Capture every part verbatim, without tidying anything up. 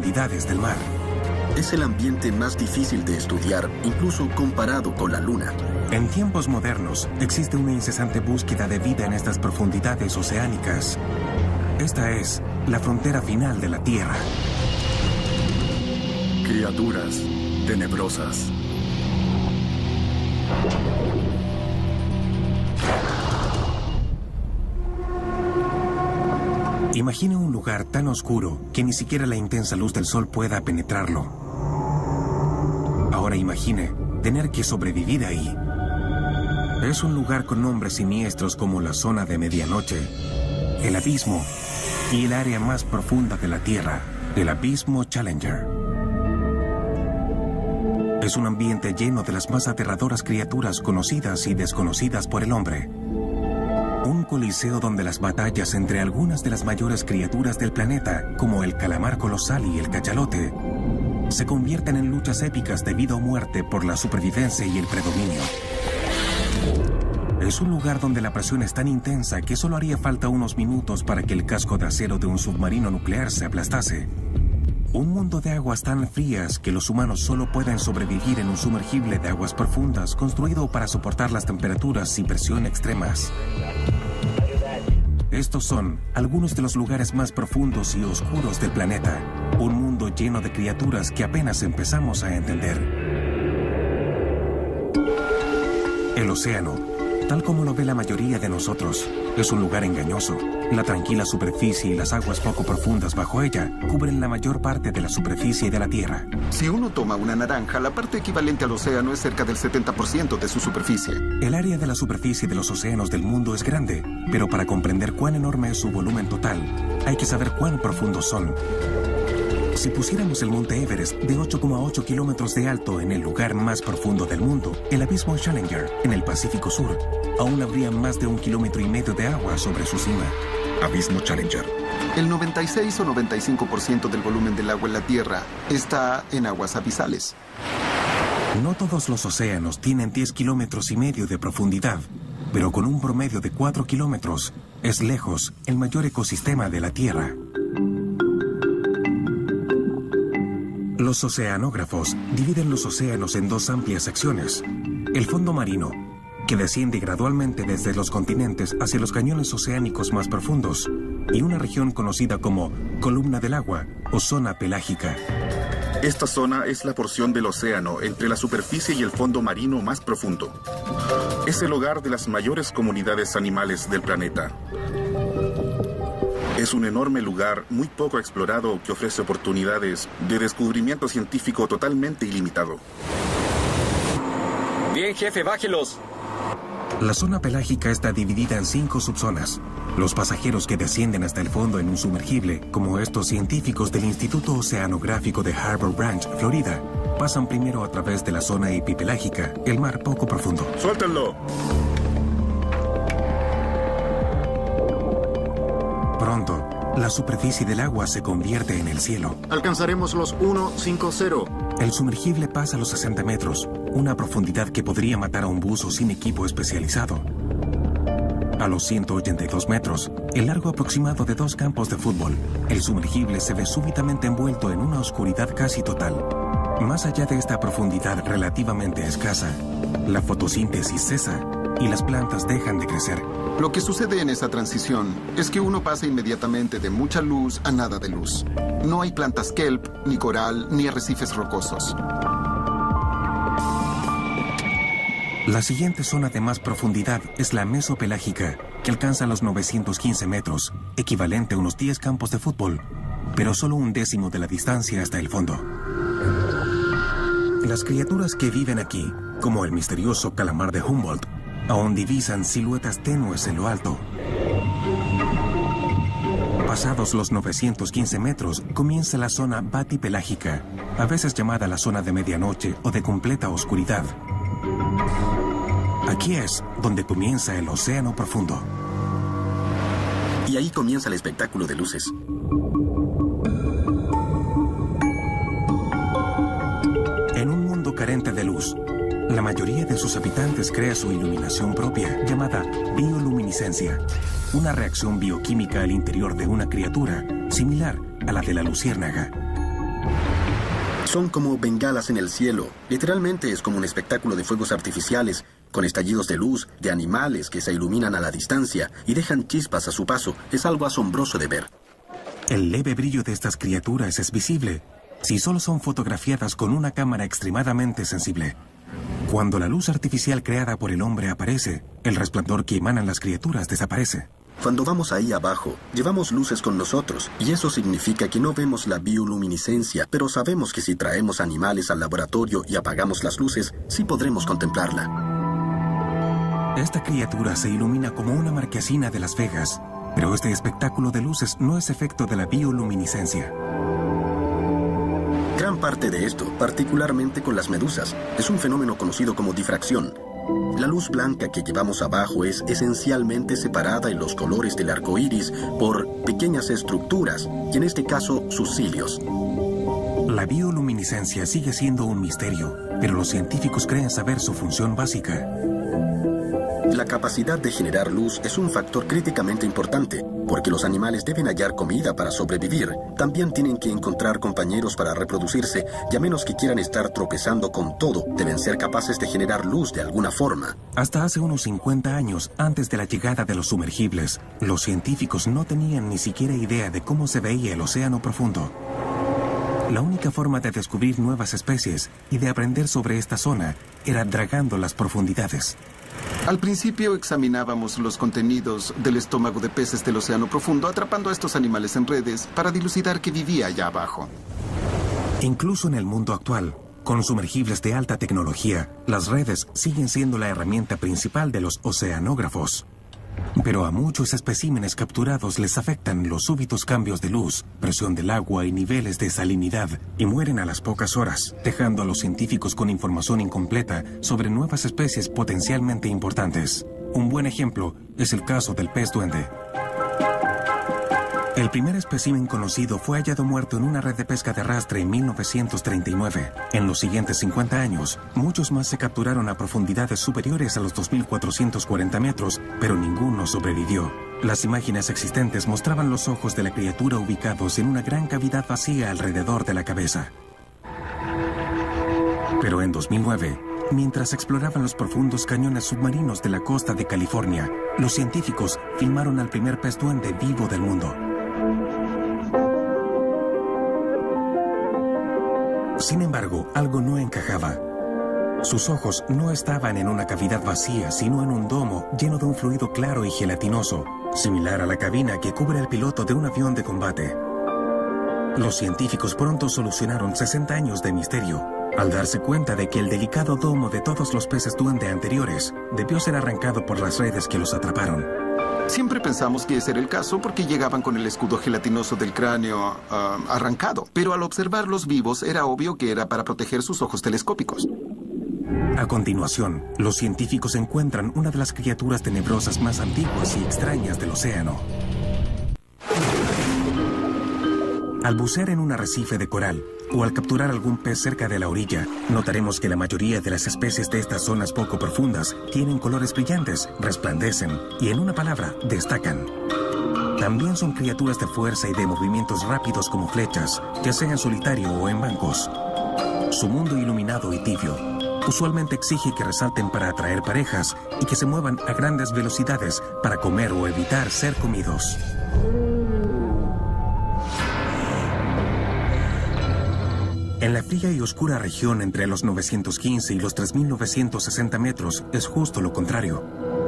profundidades del mar. Es el ambiente más difícil de estudiar, incluso comparado con la Luna. En tiempos modernos, existe una incesante búsqueda de vida en estas profundidades oceánicas. Esta es la frontera final de la Tierra. Criaturas tenebrosas. Imagine un lugar tan oscuro que ni siquiera la intensa luz del sol pueda penetrarlo. Ahora imagine tener que sobrevivir ahí. Es un lugar con nombres siniestros como la zona de medianoche, el abismo y el área más profunda de la Tierra, el abismo Challenger. Es un ambiente lleno de las más aterradoras criaturas conocidas y desconocidas por el hombre. Un coliseo donde las batallas entre algunas de las mayores criaturas del planeta, como el calamar colosal y el cachalote, se convierten en luchas épicas de vida o muerte por la supervivencia y el predominio. Es un lugar donde la presión es tan intensa que solo haría falta unos minutos para que el casco de acero de un submarino nuclear se aplastase. Un mundo de aguas tan frías que los humanos solo pueden sobrevivir en un sumergible de aguas profundas construido para soportar las temperaturas y presión extremas. Estos son algunos de los lugares más profundos y oscuros del planeta. Un mundo lleno de criaturas que apenas empezamos a entender. El océano, tal como lo ve la mayoría de nosotros, es un lugar engañoso. La tranquila superficie y las aguas poco profundas bajo ella cubren la mayor parte de la superficie de la Tierra. Si uno toma una naranja, la parte equivalente al océano es cerca del setenta por ciento de su superficie. El área de la superficie de los océanos del mundo es grande, pero para comprender cuán enorme es su volumen total, hay que saber cuán profundos son. Si pusiéramos el monte Everest de ocho coma ocho kilómetros de alto en el lugar más profundo del mundo, el abismo Challenger, en el Pacífico Sur, aún habría más de un kilómetro y medio de agua sobre su cima. Abismo Challenger. El noventa y seis o noventa y cinco por ciento del volumen del agua en la Tierra está en aguas abisales. No todos los océanos tienen diez kilómetros y medio de profundidad, pero con un promedio de cuatro kilómetros, es lejos el mayor ecosistema de la Tierra. Los oceanógrafos dividen los océanos en dos amplias secciones. El fondo marino, que desciende gradualmente desde los continentes hacia los cañones oceánicos más profundos, y una región conocida como columna del agua o zona pelágica. Esta zona es la porción del océano entre la superficie y el fondo marino más profundo. Es el hogar de las mayores comunidades animales del planeta. Es un enorme lugar muy poco explorado que ofrece oportunidades de descubrimiento científico totalmente ilimitado. Bien, jefe, bájelos. La zona pelágica está dividida en cinco subzonas. Los pasajeros que descienden hasta el fondo en un sumergible, como estos científicos del Instituto Oceanográfico de Harbor Branch, Florida, pasan primero a través de la zona epipelágica, el mar poco profundo. ¡Suéltenlo! Pronto, la superficie del agua se convierte en el cielo. Alcanzaremos los ciento cincuenta. El sumergible pasa los sesenta metros, una profundidad que podría matar a un buzo sin equipo especializado. A los ciento ochenta y dos metros, el largo aproximado de dos campos de fútbol, el sumergible se ve súbitamente envuelto en una oscuridad casi total. Más allá de esta profundidad relativamente escasa, la fotosíntesis cesa y las plantas dejan de crecer. Lo que sucede en esa transición es que uno pasa inmediatamente de mucha luz a nada de luz. No hay plantas kelp, ni coral, ni arrecifes rocosos. La siguiente zona de más profundidad es la mesopelágica, que alcanza los novecientos quince metros, equivalente a unos diez campos de fútbol, pero solo un décimo de la distancia hasta el fondo. Las criaturas que viven aquí, como el misterioso calamar de Humboldt, aún divisan siluetas tenues en lo alto. Pasados los novecientos quince metros, comienza la zona batipelágica, a veces llamada la zona de medianoche o de completa oscuridad. Aquí es donde comienza el océano profundo. Y ahí comienza el espectáculo de luces. En un mundo carente de luz, la mayoría de sus habitantes crea su iluminación propia, llamada bioluminiscencia, una reacción bioquímica al interior de una criatura similar a la de la luciérnaga. Son como bengalas en el cielo. Literalmente es como un espectáculo de fuegos artificiales, con estallidos de luz, de animales que se iluminan a la distancia y dejan chispas a su paso. Es algo asombroso de ver. El leve brillo de estas criaturas es visible si solo son fotografiadas con una cámara extremadamente sensible. Cuando la luz artificial creada por el hombre aparece, el resplandor que emanan las criaturas desaparece. Cuando vamos ahí abajo, llevamos luces con nosotros, y eso significa que no vemos la bioluminiscencia, pero sabemos que si traemos animales al laboratorio y apagamos las luces, sí podremos contemplarla. Esta criatura se ilumina como una marquesina de Las Vegas, pero este espectáculo de luces no es efecto de la bioluminiscencia. Gran parte de esto, particularmente con las medusas, es un fenómeno conocido como difracción. La luz blanca que llevamos abajo es esencialmente separada en los colores del arco iris por pequeñas estructuras, y en este caso, sus cilios. La bioluminiscencia sigue siendo un misterio, pero los científicos creen saber su función básica. La capacidad de generar luz es un factor críticamente importante, porque los animales deben hallar comida para sobrevivir. También tienen que encontrar compañeros para reproducirse, y a menos que quieran estar tropezando con todo, deben ser capaces de generar luz de alguna forma. Hasta hace unos cincuenta años, antes de la llegada de los sumergibles, los científicos no tenían ni siquiera idea de cómo se veía el océano profundo. La única forma de descubrir nuevas especies y de aprender sobre esta zona era dragando las profundidades. Al principio examinábamos los contenidos del estómago de peces del océano profundo, atrapando a estos animales en redes para dilucidar qué vivía allá abajo. Incluso en el mundo actual, con sumergibles de alta tecnología, las redes siguen siendo la herramienta principal de los oceanógrafos. Pero a muchos especímenes capturados les afectan los súbitos cambios de luz, presión del agua y niveles de salinidad, y mueren a las pocas horas, dejando a los científicos con información incompleta sobre nuevas especies potencialmente importantes. Un buen ejemplo es el caso del pez duende. El primer espécimen conocido fue hallado muerto en una red de pesca de arrastre en mil novecientos treinta y nueve. En los siguientes cincuenta años, muchos más se capturaron a profundidades superiores a los dos mil cuatrocientos cuarenta metros, pero ninguno sobrevivió. Las imágenes existentes mostraban los ojos de la criatura ubicados en una gran cavidad vacía alrededor de la cabeza. Pero en dos mil nueve, mientras exploraban los profundos cañones submarinos de la costa de California, los científicos filmaron al primer pez duende vivo del mundo. Sin embargo, algo no encajaba. Sus ojos no estaban en una cavidad vacía, sino en un domo lleno de un fluido claro y gelatinoso, similar a la cabina que cubre al piloto de un avión de combate. Los científicos pronto solucionaron sesenta años de misterio, al darse cuenta de que el delicado domo de todos los peces duende anteriores debió ser arrancado por las redes que los atraparon. Siempre pensamos que ese era el caso porque llegaban con el escudo gelatinoso del cráneo uh, arrancado. Pero al observarlos vivos era obvio que era para proteger sus ojos telescópicos. A continuación, los científicos encuentran una de las criaturas tenebrosas más antiguas y extrañas del océano. Al bucear en un arrecife de coral o al capturar algún pez cerca de la orilla, notaremos que la mayoría de las especies de estas zonas poco profundas tienen colores brillantes, resplandecen y, en una palabra, destacan. También son criaturas de fuerza y de movimientos rápidos como flechas, ya sea en solitario o en bancos. Su mundo iluminado y tibio usualmente exige que resalten para atraer parejas y que se muevan a grandes velocidades para comer o evitar ser comidos. En la fría y oscura región entre los novecientos quince y los tres mil novecientos sesenta metros es justo lo contrario.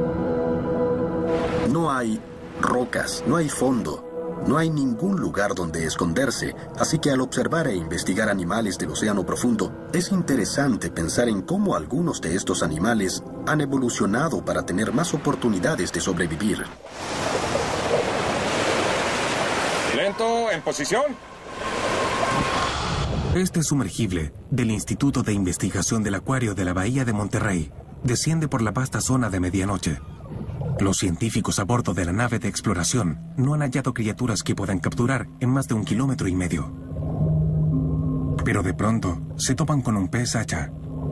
No hay rocas, no hay fondo, no hay ningún lugar donde esconderse, así que al observar e investigar animales del océano profundo, es interesante pensar en cómo algunos de estos animales han evolucionado para tener más oportunidades de sobrevivir. Lento, en posición. Este sumergible, del Instituto de Investigación del Acuario de la Bahía de Monterrey, desciende por la vasta zona de medianoche. Los científicos a bordo de la nave de exploración no han hallado criaturas que puedan capturar en más de un kilómetro y medio. Pero de pronto se topan con un pez hacha.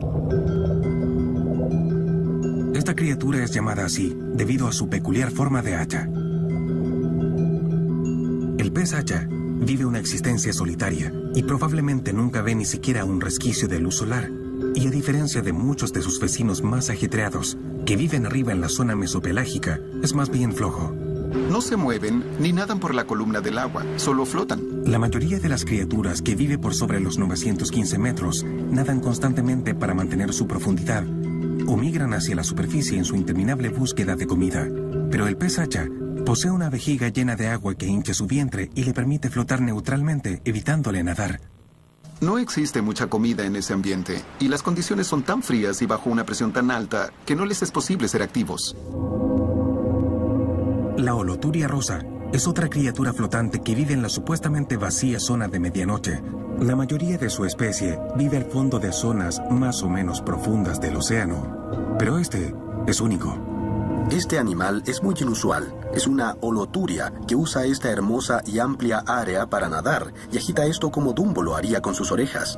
Esta criatura es llamada así debido a su peculiar forma de hacha. El pez hacha vive una existencia solitaria y probablemente nunca ve ni siquiera un resquicio de luz solar. Y a diferencia de muchos de sus vecinos más ajetreados, que viven arriba en la zona mesopelágica, es más bien flojo. No se mueven ni nadan por la columna del agua, solo flotan. La mayoría de las criaturas que vive por sobre los novecientos quince metros nadan constantemente para mantener su profundidad o migran hacia la superficie en su interminable búsqueda de comida. Pero el pez hacha posee una vejiga llena de agua que hincha su vientre y le permite flotar neutralmente, evitándole nadar. No existe mucha comida en ese ambiente, y las condiciones son tan frías y bajo una presión tan alta que no les es posible ser activos. La holoturia rosa es otra criatura flotante que vive en la supuestamente vacía zona de medianoche. La mayoría de su especie vive al fondo de zonas más o menos profundas del océano, pero este es único. Este animal es muy inusual. Es una holoturia que usa esta hermosa y amplia área para nadar y agita esto como Dumbo lo haría con sus orejas.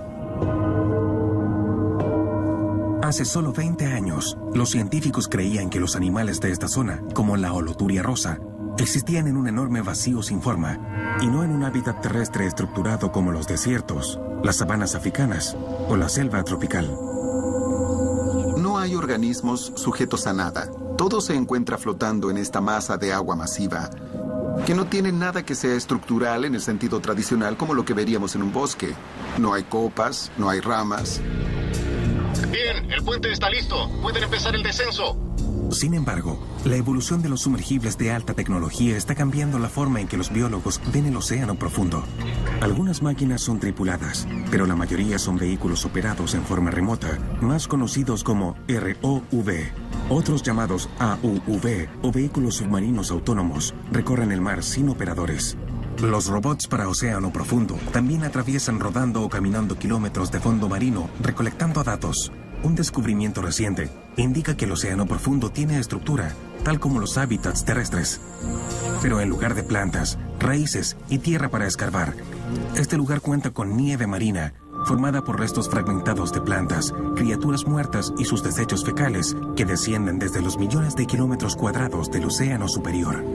Hace solo veinte años, los científicos creían que los animales de esta zona, como la holoturia rosa, existían en un enorme vacío sin forma y no en un hábitat terrestre estructurado como los desiertos, las sabanas africanas o la selva tropical. No hay organismos sujetos a nada. Todo se encuentra flotando en esta masa de agua masiva, que no tiene nada que sea estructural en el sentido tradicional como lo que veríamos en un bosque. No hay copas, no hay ramas. Bien, el puente está listo. Pueden empezar el descenso. Sin embargo, la evolución de los sumergibles de alta tecnología está cambiando la forma en que los biólogos ven el océano profundo. Algunas máquinas son tripuladas, pero la mayoría son vehículos operados en forma remota, más conocidos como R O V. Otros llamados A U V o vehículos submarinos autónomos recorren el mar sin operadores. Los robots para océano profundo también atraviesan rodando o caminando kilómetros de fondo marino recolectando datos. Un descubrimiento reciente indica que el océano profundo tiene estructura, tal como los hábitats terrestres. Pero en lugar de plantas, raíces y tierra para escarbar, este lugar cuenta con nieve marina, formada por restos fragmentados de plantas, criaturas muertas y sus desechos fecales que descienden desde los millones de kilómetros cuadrados del océano superior.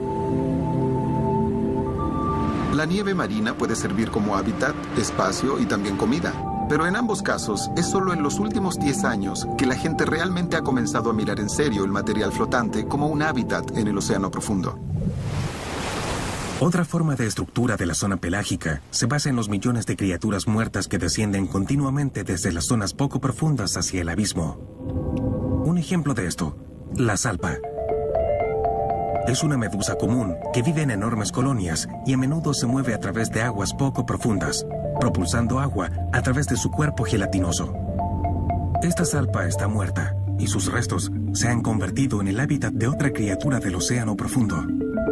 La nieve marina puede servir como hábitat, espacio y también comida. Pero en ambos casos, es solo en los últimos diez años que la gente realmente ha comenzado a mirar en serio el material flotante como un hábitat en el océano profundo. Otra forma de estructura de la zona pelágica se basa en los millones de criaturas muertas que descienden continuamente desde las zonas poco profundas hacia el abismo. Un ejemplo de esto, la salpa. Es una medusa común que vive en enormes colonias y a menudo se mueve a través de aguas poco profundas, propulsando agua a través de su cuerpo gelatinoso. Esta salpa está muerta y sus restos se han convertido en el hábitat de otra criatura del océano profundo.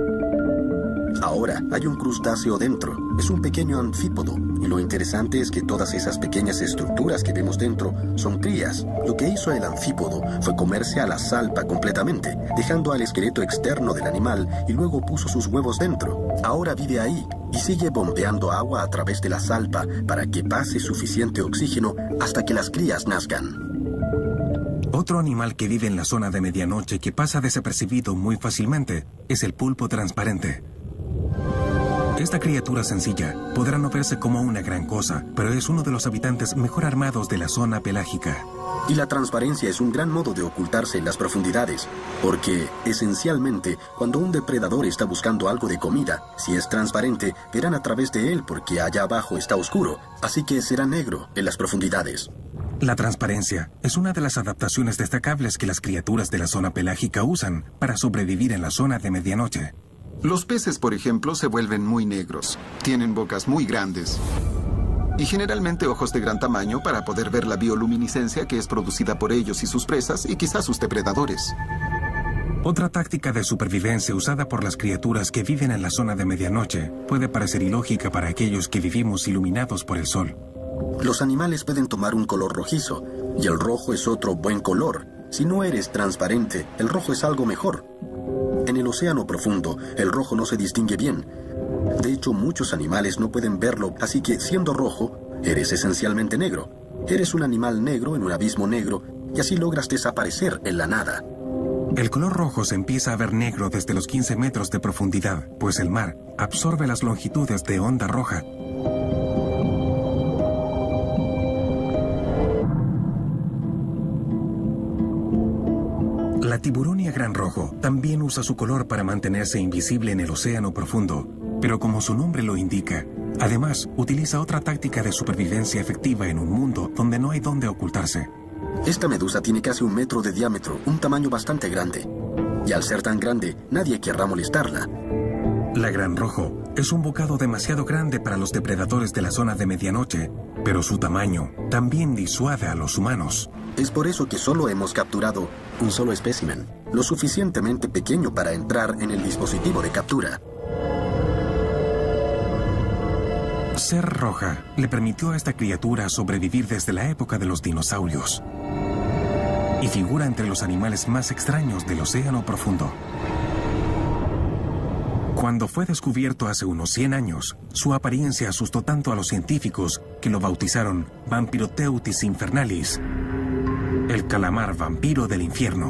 Ahora hay un crustáceo dentro. Es un pequeño anfípodo. Y lo interesante es que todas esas pequeñas estructuras que vemos dentro son crías. Lo que hizo el anfípodo fue comerse a la salpa completamente, dejando al esqueleto externo del animal y luego puso sus huevos dentro. Ahora vive ahí y sigue bombeando agua a través de la salpa para que pase suficiente oxígeno hasta que las crías nazcan. Otro animal que vive en la zona de medianoche que pasa desapercibido muy fácilmente es el pulpo transparente. Esta criatura sencilla podrá no verse como una gran cosa, pero es uno de los habitantes mejor armados de la zona pelágica. Y la transparencia es un gran modo de ocultarse en las profundidades, porque, esencialmente, cuando un depredador está buscando algo de comida, si es transparente, verán a través de él porque allá abajo está oscuro, así que será negro en las profundidades. La transparencia es una de las adaptaciones destacables que las criaturas de la zona pelágica usan para sobrevivir en la zona de medianoche. Los peces, por ejemplo, se vuelven muy negros. Tienen bocas muy grandes. Y generalmente ojos de gran tamaño para poder ver la bioluminiscencia que es producida por ellos y sus presas y quizás sus depredadores. Otra táctica de supervivencia usada por las criaturas que viven en la zona de medianoche puede parecer ilógica para aquellos que vivimos iluminados por el sol. Los animales pueden tomar un color rojizo, y el rojo es otro buen color. Si no eres transparente, el rojo es algo mejor. En el océano profundo, el rojo no se distingue bien. De hecho, muchos animales no pueden verlo, así que, siendo rojo, eres esencialmente negro. Eres un animal negro en un abismo negro, y así logras desaparecer en la nada. El color rojo se empieza a ver negro desde los quince metros de profundidad, pues el mar absorbe las longitudes de onda roja. La tiburonia gran rojo también usa su color para mantenerse invisible en el océano profundo, pero como su nombre lo indica, además utiliza otra táctica de supervivencia efectiva en un mundo donde no hay dónde ocultarse. Esta medusa tiene casi un metro de diámetro, un tamaño bastante grande. Y al ser tan grande, nadie querrá molestarla. La gran rojo es un bocado demasiado grande para los depredadores de la zona de medianoche, pero su tamaño también disuade a los humanos. Es por eso que solo hemos capturado un solo espécimen, lo suficientemente pequeño para entrar en el dispositivo de captura. Ser roja le permitió a esta criatura sobrevivir desde la época de los dinosaurios y figura entre los animales más extraños del océano profundo. Cuando fue descubierto hace unos cien años, su apariencia asustó tanto a los científicos que lo bautizaron Vampiroteuthis infernalis, el calamar vampiro del infierno.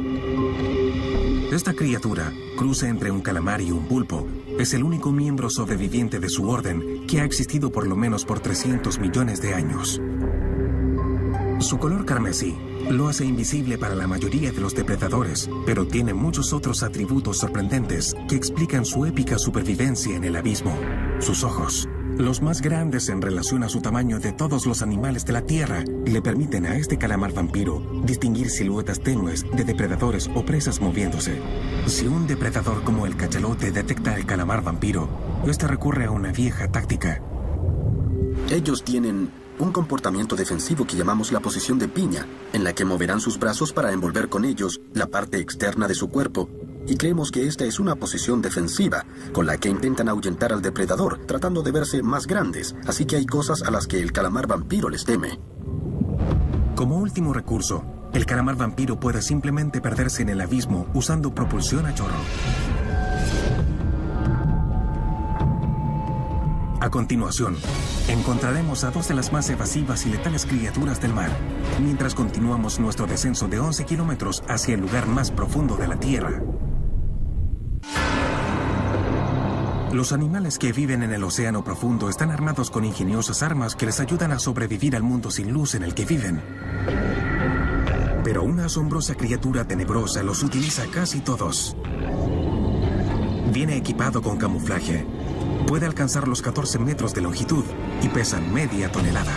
Esta criatura, cruce entre un calamar y un pulpo, es el único miembro sobreviviente de su orden que ha existido por lo menos por trescientos millones de años. Su color carmesí lo hace invisible para la mayoría de los depredadores, pero tiene muchos otros atributos sorprendentes que explican su épica supervivencia en el abismo. Sus ojos, los más grandes en relación a su tamaño de todos los animales de la Tierra, le permiten a este calamar vampiro distinguir siluetas tenues de depredadores o presas moviéndose. Si un depredador como el cachalote detecta al calamar vampiro, este recurre a una vieja táctica. Ellos tienen un comportamiento defensivo que llamamos la posición de piña, en la que moverán sus brazos para envolver con ellos la parte externa de su cuerpo, y creemos que esta es una posición defensiva, con la que intentan ahuyentar al depredador, tratando de verse más grandes, así que hay cosas a las que el calamar vampiro les teme. Como último recurso, el calamar vampiro puede simplemente perderse en el abismo usando propulsión a chorro. A continuación, encontraremos a dos de las más evasivas y letales criaturas del mar, mientras continuamos nuestro descenso de once kilómetros hacia el lugar más profundo de la Tierra. Los animales que viven en el océano profundo están armados con ingeniosas armas que les ayudan a sobrevivir al mundo sin luz en el que viven. Pero una asombrosa criatura tenebrosa los utiliza casi todos. Viene equipado con camuflaje. Puede alcanzar los catorce metros de longitud y pesa media tonelada.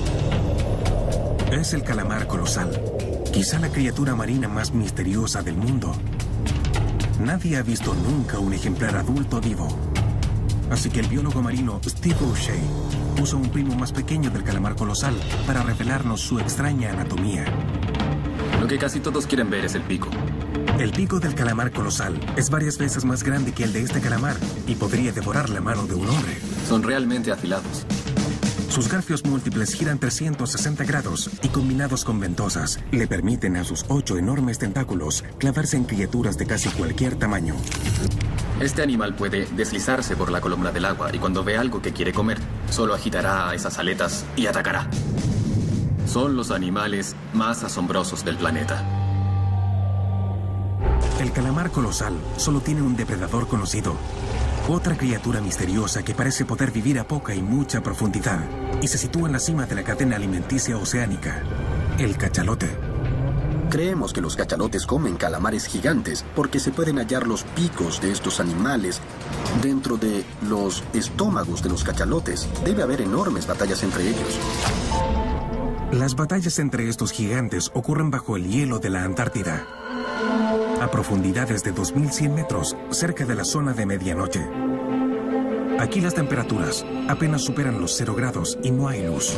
Es el calamar colosal, quizá la criatura marina más misteriosa del mundo. Nadie ha visto nunca un ejemplar adulto vivo. Así que el biólogo marino Steve O'Shea usa un primo más pequeño del calamar colosal para revelarnos su extraña anatomía. Lo que casi todos quieren ver es el pico. El pico del calamar colosal es varias veces más grande que el de este calamar y podría devorar la mano de un hombre. Son realmente afilados. Sus garfios múltiples giran trescientos sesenta grados y combinados con ventosas le permiten a sus ocho enormes tentáculos clavarse en criaturas de casi cualquier tamaño. Este animal puede deslizarse por la columna del agua y cuando ve algo que quiere comer, solo agitará esas aletas y atacará. Son los animales más asombrosos del planeta. El calamar colosal solo tiene un depredador conocido. Otra criatura misteriosa que parece poder vivir a poca y mucha profundidad y se sitúa en la cima de la cadena alimenticia oceánica, el cachalote. Creemos que los cachalotes comen calamares gigantes porque se pueden hallar los picos de estos animales dentro de los estómagos de los cachalotes. Debe haber enormes batallas entre ellos. Las batallas entre estos gigantes ocurren bajo el hielo de la Antártida, a profundidades de dos mil cien metros, cerca de la zona de medianoche. Aquí las temperaturas apenas superan los cero grados y no hay luz.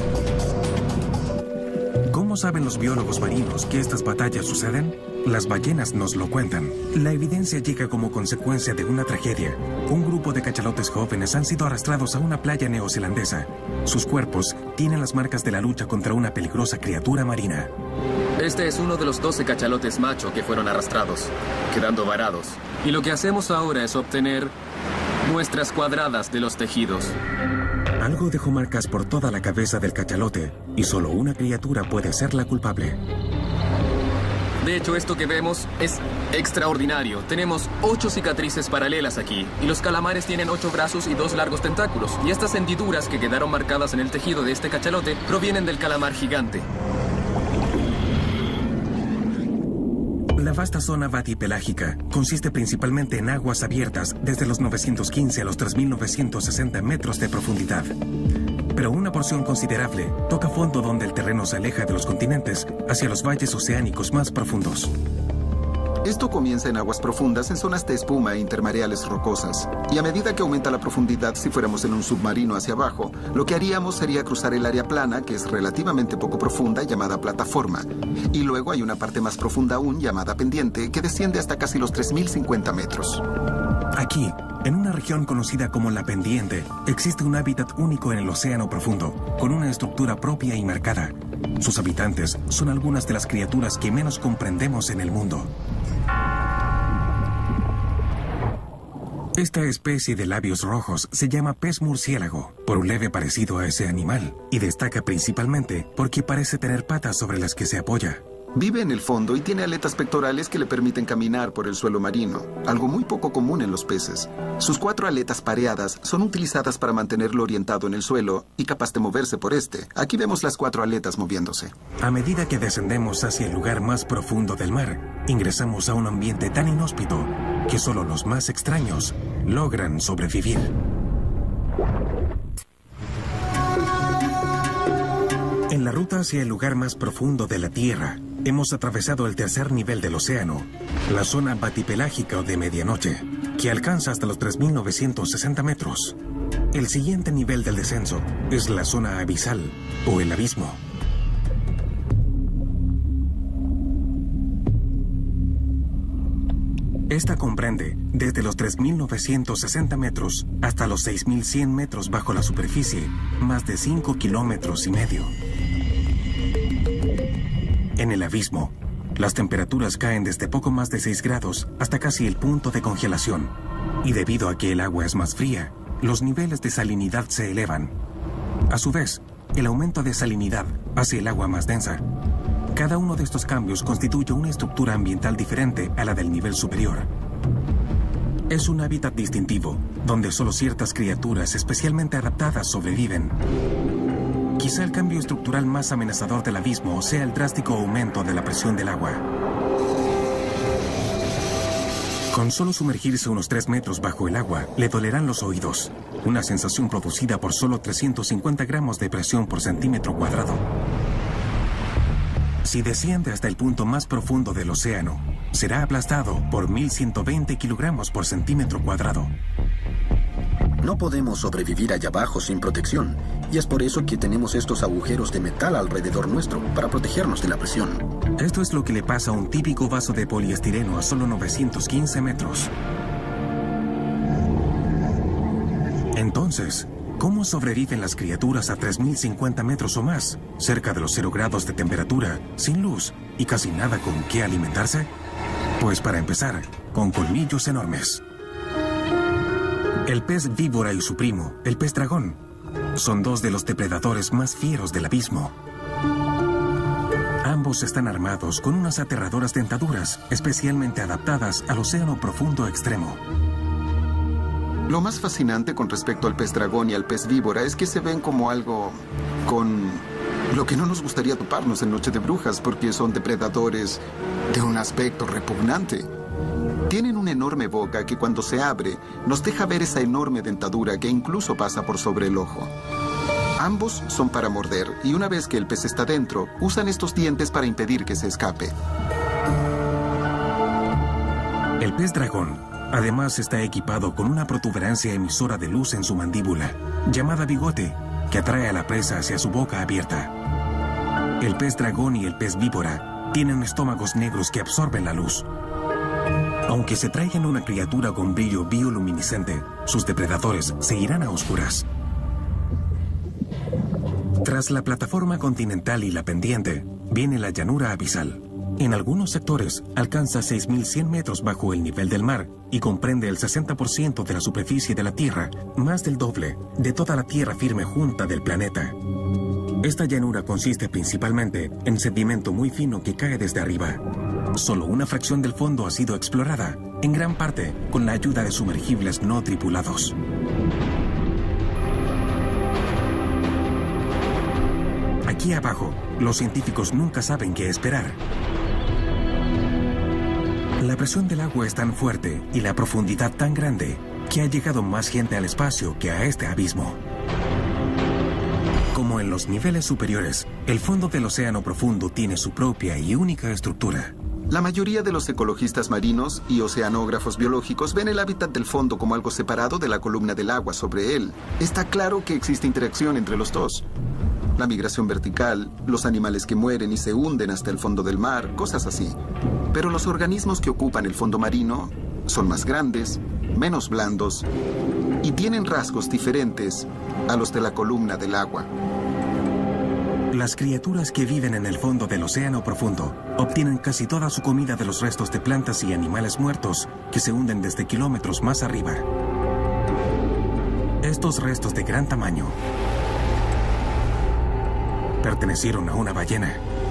¿Cómo saben los biólogos marinos que estas batallas suceden? Las ballenas nos lo cuentan. La evidencia llega como consecuencia de una tragedia. Un grupo de cachalotes jóvenes han sido arrastrados a una playa neozelandesa. Sus cuerpos tienen las marcas de la lucha contra una peligrosa criatura marina. Este es uno de los doce cachalotes macho que fueron arrastrados, quedando varados. Y lo que hacemos ahora es obtener muestras cuadradas de los tejidos. Algo dejó marcas por toda la cabeza del cachalote, y solo una criatura puede ser la culpable. De hecho, esto que vemos es extraordinario. Tenemos ocho cicatrices paralelas aquí, y los calamares tienen ocho brazos y dos largos tentáculos. Y estas hendiduras que quedaron marcadas en el tejido de este cachalote provienen del calamar gigante. La vasta zona batipelágica consiste principalmente en aguas abiertas desde los novecientos quince a los tres mil novecientos sesenta metros de profundidad. Pero una porción considerable toca fondo donde el terreno se aleja de los continentes hacia los valles oceánicos más profundos. Esto comienza en aguas profundas en zonas de espuma e intermareales rocosas. Y a medida que aumenta la profundidad, si fuéramos en un submarino hacia abajo, lo que haríamos sería cruzar el área plana, que es relativamente poco profunda, llamada plataforma. Y luego hay una parte más profunda aún, llamada pendiente, que desciende hasta casi los tres mil cincuenta metros. Aquí, en una región conocida como la pendiente, existe un hábitat único en el océano profundo, con una estructura propia y marcada. Sus habitantes son algunas de las criaturas que menos comprendemos en el mundo. Esta especie de labios rojos se llama pez murciélago, por un leve parecido a ese animal, y destaca principalmente porque parece tener patas sobre las que se apoya. Vive en el fondo y tiene aletas pectorales que le permiten caminar por el suelo marino, algo muy poco común en los peces. Sus cuatro aletas pareadas son utilizadas para mantenerlo orientado en el suelo y capaz de moverse por este. Aquí vemos las cuatro aletas moviéndose. A medida que descendemos hacia el lugar más profundo del mar, ingresamos a un ambiente tan inhóspito que solo los más extraños logran sobrevivir. En la ruta hacia el lugar más profundo de la Tierra, hemos atravesado el tercer nivel del océano, la zona batipelágica o de medianoche, que alcanza hasta los tres mil novecientos sesenta metros. El siguiente nivel del descenso es la zona abisal o el abismo. Esta comprende desde los tres mil novecientos sesenta metros hasta los seis mil cien metros bajo la superficie, más de cinco kilómetros y medio. En el abismo, las temperaturas caen desde poco más de seis grados hasta casi el punto de congelación. Y debido a que el agua es más fría, los niveles de salinidad se elevan. A su vez, el aumento de salinidad hace el agua más densa. Cada uno de estos cambios constituye una estructura ambiental diferente a la del nivel superior. Es un hábitat distintivo, donde solo ciertas criaturas especialmente adaptadas sobreviven. Quizá el cambio estructural más amenazador del abismo sea el drástico aumento de la presión del agua. Con solo sumergirse unos tres metros bajo el agua, le dolerán los oídos, una sensación producida por solo trescientos cincuenta gramos de presión por centímetro cuadrado. Si desciende hasta el punto más profundo del océano, será aplastado por mil ciento veinte kilogramos por centímetro cuadrado. No podemos sobrevivir allá abajo sin protección, y es por eso que tenemos estos agujeros de metal alrededor nuestro, para protegernos de la presión. Esto es lo que le pasa a un típico vaso de poliestireno a solo novecientos quince metros. Entonces, ¿cómo sobreviven las criaturas a tres mil cincuenta metros o más, cerca de los cero grados de temperatura, sin luz y casi nada con qué alimentarse? Pues para empezar, con colmillos enormes. El pez víbora y su primo, el pez dragón, son dos de los depredadores más fieros del abismo. Ambos están armados con unas aterradoras dentaduras, especialmente adaptadas al océano profundo extremo. Lo más fascinante con respecto al pez dragón y al pez víbora es que se ven como algo con lo que no nos gustaría toparnos en Noche de Brujas, porque son depredadores de un aspecto repugnante. Tienen una enorme boca que cuando se abre nos deja ver esa enorme dentadura que incluso pasa por sobre el ojo. Ambos son para morder y una vez que el pez está dentro, usan estos dientes para impedir que se escape. El pez dragón, además, está equipado con una protuberancia emisora de luz en su mandíbula, llamada bigote, que atrae a la presa hacia su boca abierta. El pez dragón y el pez víbora tienen estómagos negros que absorben la luz. Aunque se traigan una criatura con brillo bioluminiscente, sus depredadores seguirán a oscuras. Tras la plataforma continental y la pendiente, viene la llanura abisal. En algunos sectores alcanza seis mil cien metros bajo el nivel del mar y comprende el sesenta por ciento de la superficie de la Tierra, más del doble de toda la tierra firme junta del planeta. Esta llanura consiste principalmente en sedimento muy fino que cae desde arriba. Solo una fracción del fondo ha sido explorada, en gran parte con la ayuda de sumergibles no tripulados. Aquí abajo, los científicos nunca saben qué esperar. La presión del agua es tan fuerte y la profundidad tan grande que ha llegado más gente al espacio que a este abismo. Como en los niveles superiores, el fondo del océano profundo tiene su propia y única estructura. La mayoría de los ecologistas marinos y oceanógrafos biológicos ven el hábitat del fondo como algo separado de la columna del agua sobre él. Está claro que existe interacción entre los dos. La migración vertical, los animales que mueren y se hunden hasta el fondo del mar, cosas así. Pero los organismos que ocupan el fondo marino son más grandes, menos blandos y tienen rasgos diferentes a los de la columna del agua. Las criaturas que viven en el fondo del océano profundo obtienen casi toda su comida de los restos de plantas y animales muertos que se hunden desde kilómetros más arriba. Estos restos de gran tamaño pertenecieron a una ballena.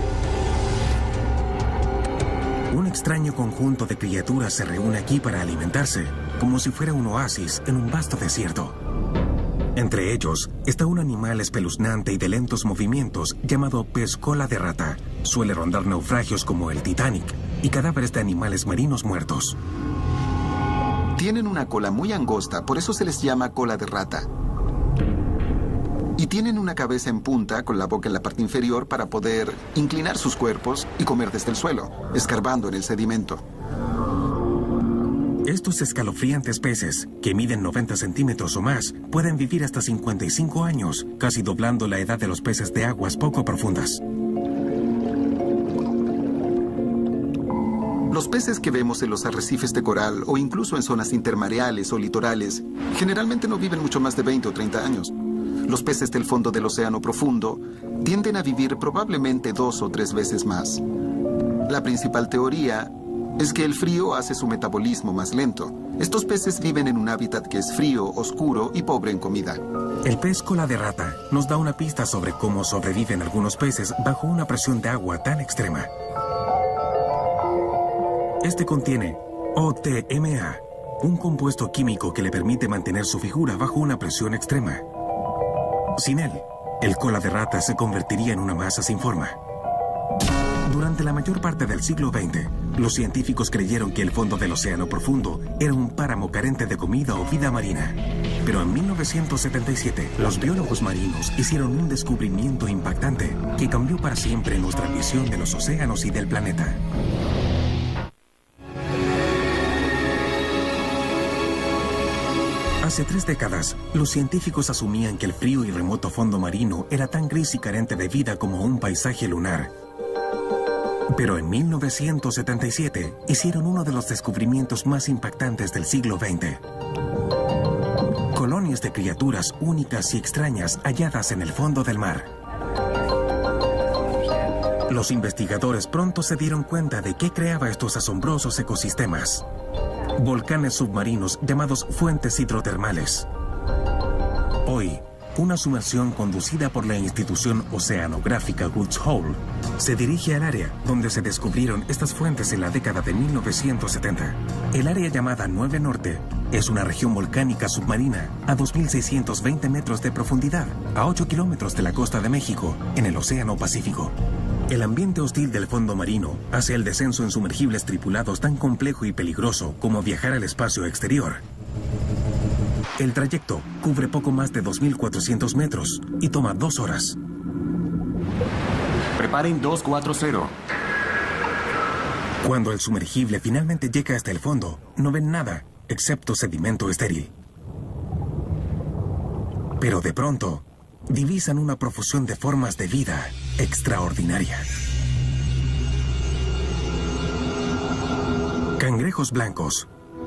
Un extraño conjunto de criaturas se reúne aquí para alimentarse, como si fuera un oasis en un vasto desierto. Entre ellos está un animal espeluznante y de lentos movimientos llamado pez cola de rata. Suele rondar naufragios como el Titanic y cadáveres de animales marinos muertos. Tienen una cola muy angosta, por eso se les llama cola de rata. Y tienen una cabeza en punta con la boca en la parte inferior para poder inclinar sus cuerpos y comer desde el suelo, escarbando en el sedimento. Estos escalofriantes peces, que miden noventa centímetros o más, pueden vivir hasta cincuenta y cinco años, casi doblando la edad de los peces de aguas poco profundas. Los peces que vemos en los arrecifes de coral o incluso en zonas intermareales o litorales generalmente no viven mucho más de veinte o treinta años. Los peces del fondo del océano profundo tienden a vivir probablemente dos o tres veces más. La principal teoría es que el frío hace su metabolismo más lento. Estos peces viven en un hábitat que es frío, oscuro y pobre en comida. El pez cola de rata nos da una pista sobre cómo sobreviven algunos peces bajo una presión de agua tan extrema. Este contiene O T M A, un compuesto químico que le permite mantener su figura bajo una presión extrema. Sin él, el cola de rata se convertiría en una masa sin forma. Durante la mayor parte del siglo veinte, los científicos creyeron que el fondo del océano profundo era un páramo carente de comida o vida marina. Pero en mil novecientos setenta y siete, los biólogos marinos hicieron un descubrimiento impactante que cambió para siempre nuestra visión de los océanos y del planeta. Hace tres décadas, los científicos asumían que el frío y remoto fondo marino era tan gris y carente de vida como un paisaje lunar. Pero en mil novecientos setenta y siete hicieron uno de los descubrimientos más impactantes del siglo veinte. Colonias de criaturas únicas y extrañas halladas en el fondo del mar. Los investigadores pronto se dieron cuenta de qué creaba estos asombrosos ecosistemas. Volcanes submarinos llamados fuentes hidrotermales. Hoy, una sumersión conducida por la institución oceanográfica Woods Hole se dirige al área donde se descubrieron estas fuentes en la década de mil novecientos setenta. El área llamada nueve Norte es una región volcánica submarina a dos mil seiscientos veinte metros de profundidad, a ocho kilómetros de la costa de México, en el Océano Pacífico. El ambiente hostil del fondo marino hace el descenso en sumergibles tripulados tan complejo y peligroso como viajar al espacio exterior. El trayecto cubre poco más de dos mil cuatrocientos metros y toma dos horas. Preparen dos cuatro cero. Cuando el sumergible finalmente llega hasta el fondo, no ven nada, excepto sedimento estéril. Pero de pronto, divisan una profusión de formas de vida extraordinaria. Cangrejos blancos.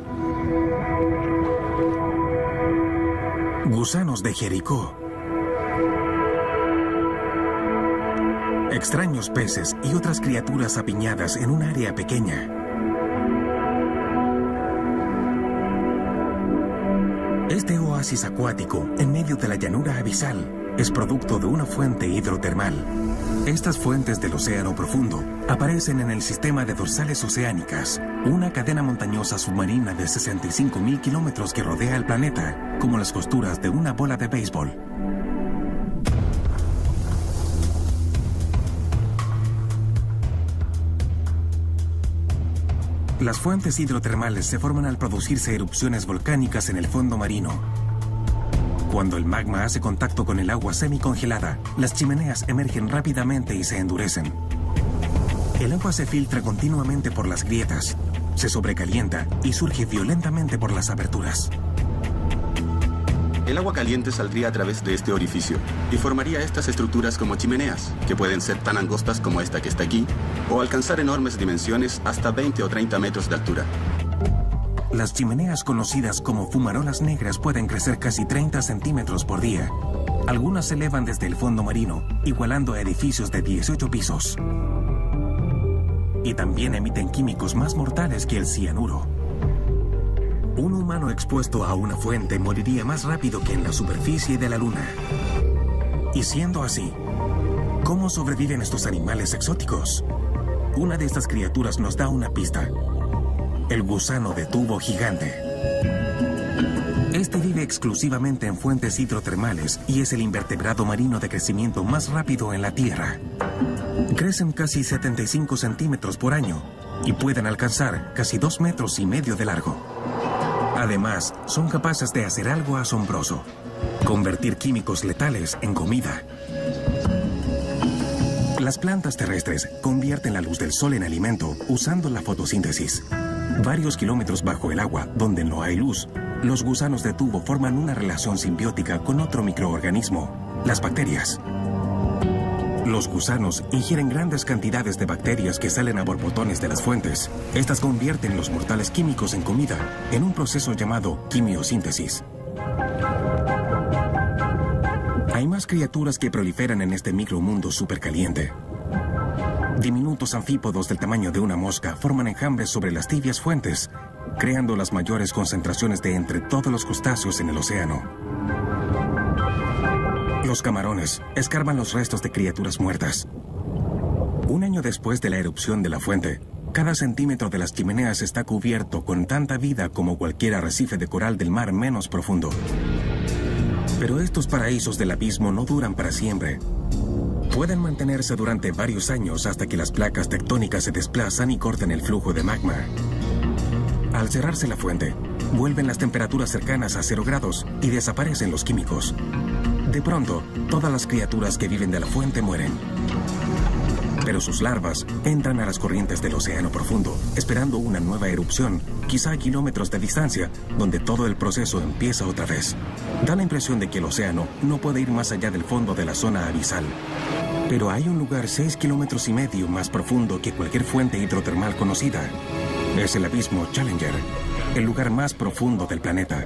Gusanos de Jericó. Extraños peces y otras criaturas apiñadas en un área pequeña. Este oasis acuático, en medio de la llanura abisal, es producto de una fuente hidrotermal. Estas fuentes del océano profundo aparecen en el sistema de dorsales oceánicas, una cadena montañosa submarina de sesenta y cinco mil kilómetros que rodea el planeta, como las costuras de una bola de béisbol. Las fuentes hidrotermales se forman al producirse erupciones volcánicas en el fondo marino. Cuando el magma hace contacto con el agua semicongelada, las chimeneas emergen rápidamente y se endurecen. El agua se filtra continuamente por las grietas, se sobrecalienta y surge violentamente por las aberturas. El agua caliente saldría a través de este orificio y formaría estas estructuras como chimeneas, que pueden ser tan angostas como esta que está aquí, o alcanzar enormes dimensiones hasta veinte o treinta metros de altura. Las chimeneas conocidas como fumarolas negras pueden crecer casi treinta centímetros por día. Algunas se elevan desde el fondo marino, igualando a edificios de dieciocho pisos. Y también emiten químicos más mortales que el cianuro. Un humano expuesto a una fuente moriría más rápido que en la superficie de la Luna. Y siendo así, ¿cómo sobreviven estos animales exóticos? Una de estas criaturas nos da una pista. El gusano de tubo gigante. Este vive exclusivamente en fuentes hidrotermales y es el invertebrado marino de crecimiento más rápido en la Tierra. Crecen casi setenta y cinco centímetros por año y pueden alcanzar casi dos metros y medio de largo. Además, son capaces de hacer algo asombroso: convertir químicos letales en comida. Las plantas terrestres convierten la luz del sol en alimento usando la fotosíntesis. Varios kilómetros bajo el agua, donde no hay luz, los gusanos de tubo forman una relación simbiótica con otro microorganismo, las bacterias. Los gusanos ingieren grandes cantidades de bacterias que salen a borbotones de las fuentes. Estas convierten los mortales químicos en comida, en un proceso llamado quimiosíntesis. Hay más criaturas que proliferan en este micromundo supercaliente. Diminutos anfípodos del tamaño de una mosca forman enjambres sobre las tibias fuentes, creando las mayores concentraciones de entre todos los crustáceos en el océano. Los camarones escarban los restos de criaturas muertas. Un año después de la erupción de la fuente, cada centímetro de las chimeneas está cubierto con tanta vida como cualquier arrecife de coral del mar menos profundo. Pero estos paraísos del abismo no duran para siempre. Pueden mantenerse durante varios años hasta que las placas tectónicas se desplazan y corten el flujo de magma. Al cerrarse la fuente, vuelven las temperaturas cercanas a cero grados y desaparecen los químicos. De pronto, todas las criaturas que viven de la fuente mueren. Pero sus larvas entran a las corrientes del océano profundo, esperando una nueva erupción, quizá a kilómetros de distancia, donde todo el proceso empieza otra vez. Da la impresión de que el océano no puede ir más allá del fondo de la zona abisal. Pero hay un lugar seis kilómetros y medio más profundo que cualquier fuente hidrotermal conocida. Es el abismo Challenger, el lugar más profundo del planeta.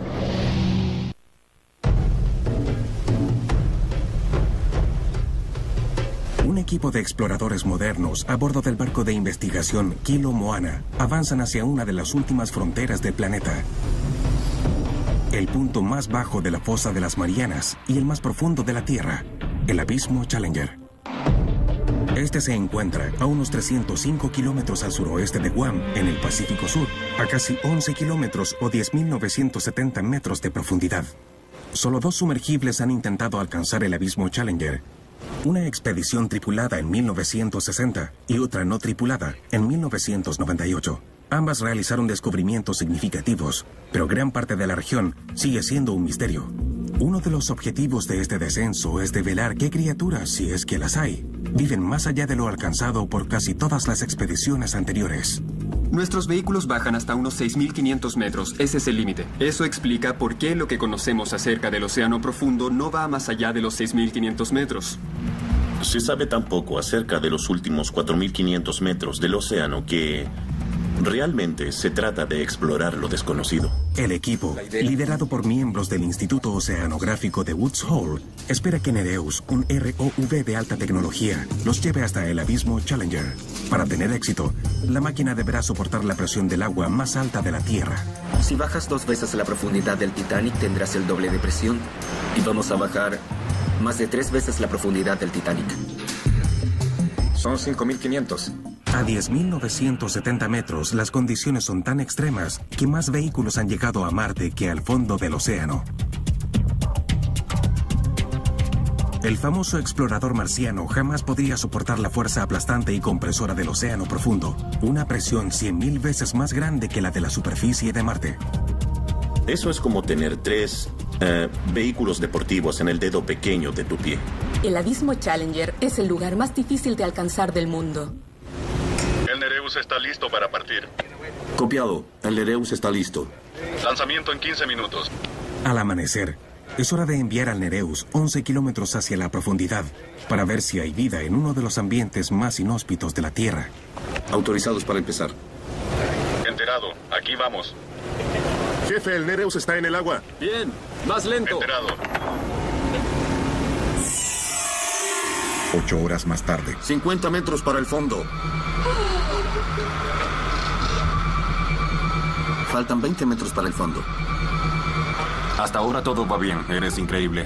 Un equipo de exploradores modernos a bordo del barco de investigación Kilo Moana avanzan hacia una de las últimas fronteras del planeta. El punto más bajo de la fosa de las Marianas y el más profundo de la Tierra, el abismo Challenger. Este se encuentra a unos trescientos cinco kilómetros al suroeste de Guam, en el Pacífico Sur, a casi once kilómetros o diez mil novecientos setenta metros de profundidad. Solo dos sumergibles han intentado alcanzar el abismo Challenger. Una expedición tripulada en mil novecientos sesenta y otra no tripulada en mil novecientos noventa y ocho. Ambas realizaron descubrimientos significativos, pero gran parte de la región sigue siendo un misterio. Uno de los objetivos de este descenso es develar qué criaturas, si es que las hay, viven más allá de lo alcanzado por casi todas las expediciones anteriores. Nuestros vehículos bajan hasta unos seis mil quinientos metros. Ese es el límite. Eso explica por qué lo que conocemos acerca del océano profundo no va más allá de los seis mil quinientos metros. Se sabe tan poco acerca de los últimos cuatro mil quinientos metros del océano que realmente se trata de explorar lo desconocido. El equipo, liderado por miembros del Instituto Oceanográfico de Woods Hole, espera que Nereus, un R O V de alta tecnología, los lleve hasta el abismo Challenger. Para tener éxito, la máquina deberá soportar la presión del agua más alta de la Tierra. Si bajas dos veces la profundidad del Titanic, tendrás el doble de presión. Y vamos a bajar más de tres veces la profundidad del Titanic. Son cinco mil quinientos. A diez mil novecientos setenta metros, las condiciones son tan extremas que más vehículos han llegado a Marte que al fondo del océano. El famoso explorador marciano jamás podría soportar la fuerza aplastante y compresora del océano profundo, una presión cien mil veces más grande que la de la superficie de Marte. Eso es como tener tres eh, vehículos deportivos en el dedo pequeño de tu pie. El abismo Challenger es el lugar más difícil de alcanzar del mundo. El Nereus está listo para partir. Copiado. El Nereus está listo. Lanzamiento en quince minutos. Al amanecer, es hora de enviar al Nereus once kilómetros hacia la profundidad para ver si hay vida en uno de los ambientes más inhóspitos de la Tierra. Autorizados para empezar. Enterado. Aquí vamos. Jefe, el Nereus está en el agua. Bien. Más lento. Enterado. Ocho horas más tarde. cincuenta metros para el fondo. Faltan veinte metros para el fondo. Hasta ahora todo va bien. Eres increíble.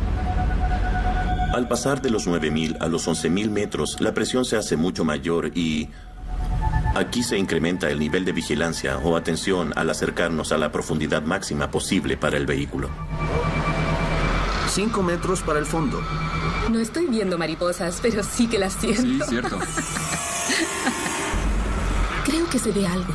Al pasar de los nueve mil a los once mil metros, la presión se hace mucho mayor y aquí se incrementa el nivel de vigilancia o atención al acercarnos a la profundidad máxima posible para el vehículo. Cinco metros para el fondo. No estoy viendo mariposas, pero sí que las siento. Sí, cierto. Creo que se ve algo.